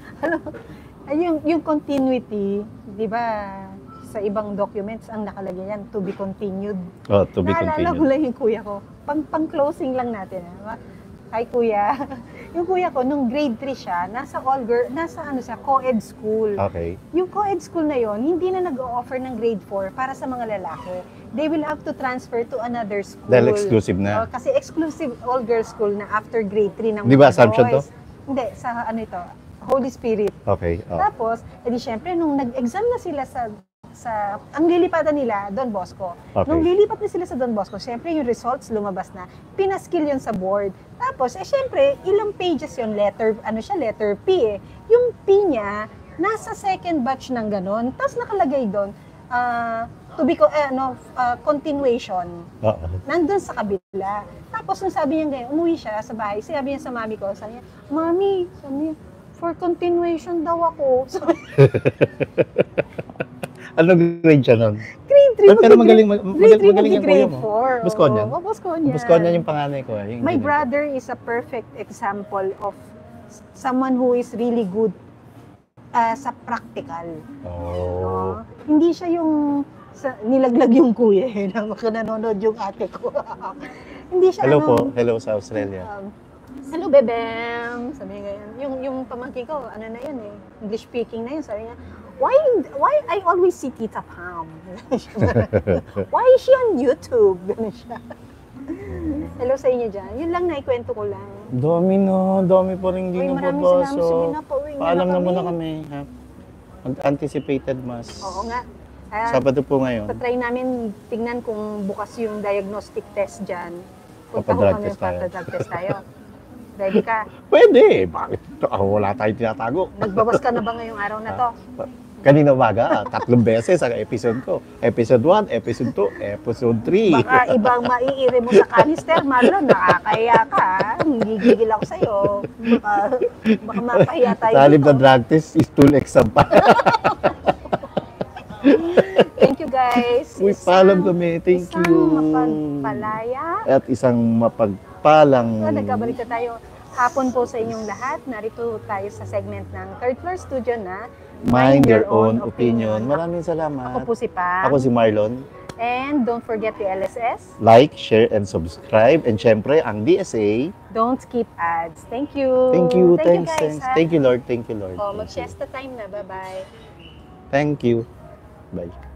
Yung continuity, di ba, sa ibang documents, ang nakalagay yan, to be continued. Oh, to be Naalala ko continued. lang yung kuya ko. Pang-closing lang natin. Hi, kuya. Yung kuya ko, nung grade 3 siya, nasa co-ed school. Okay. Yung co-ed school na yon, hindi na nag-o-offer ng grade 4 para sa mga lalaki. They will have to transfer to another school. Dahil exclusive na. Kasi exclusive all-girls school na after grade 3 ng Di ba mga assumption to? boys. Hindi, sa Holy Spirit. Okay. Oh. Tapos, edi syempre, nung nag-exam na sila ang lilipatan nila, Don Bosco. Okay. Nung lilipat na sila sa Don Bosco, syempre yung results lumabas na, pinaskill yun sa board. Tapos, syempre, ilang pages yun, letter P eh. Yung P niya, nasa second batch ng ganon. Tapos nakalagay doon, continuation. Nandun sa kabila. Tapos, nung sabi niya ganyan, umuwi siya sa bahay, sabi niya sa mami ko, sabi niya, Mami, for continuation daw ako. Anong grade siya nun? Grade 3. Pero magaling yung kuya grade mo. 4. Busconyan? Oo, Busconyan. Busconyan yung panganay ko. My brother is a perfect example of someone who is really good sa practical. Oh. Hindi siya yung nilaglag yung kuya na nanonood yung ate ko. Hindi siya Hello po. Hello sa Australia. Hello, bebem! Sabi niya ganyan. Yung pamangkin ko, na yun eh. English speaking na yun. Sabi niya, why I always see Tita Pam? Why is she on YouTube? Ganun siya. Hello sa inyo dyan. Yun lang naikwento ko lang. Dami pa rin hindi Maraming nababasa. salamat. Sige na, pauwi Paalam na kami. muna kami. Ha? Anticipated mass. Oo nga. Sabado po ngayon. Patry namin tingnan kung bukas yung diagnostic test dyan. Punta ko Papadrug kami, test tayo. papadrug test tayo. Ready ka? Pwede. Bakit? Wala tayong tinatago. Nagbawas ka na ba ngayong araw na to? Kanina umaga, 3 beses ang episode ko. Episode 1, episode 2, episode 3. Baka ibang maiiri mo sa kanister, Marlon, nakakaya ka. Gigigil ako sa'yo. Baka mapahiya tayo Salib na dito. drug test is tool exam pa. Thank you, guys. Uy, paalam kami. Thank you. Isang mapagpalaya. At isang mapagpalang... Nagkabalik na tayo hapon po sa inyong lahat. Narito tayo sa segment ng Third Floor Studio na Mind your own opinion. Maraming salamat. Ako po si Pam. Ako si Marlon. And don't forget the LSS. Like, share, and subscribe. And syempre, ang DSA. Don't skip ads. Thank you. Thank you. Thank Thanks, you, guys. thanks. Thank you, Lord. Thank you, Lord. Oh, Thank you. mag-siesta time na. Bye-bye. Thank you. Bye.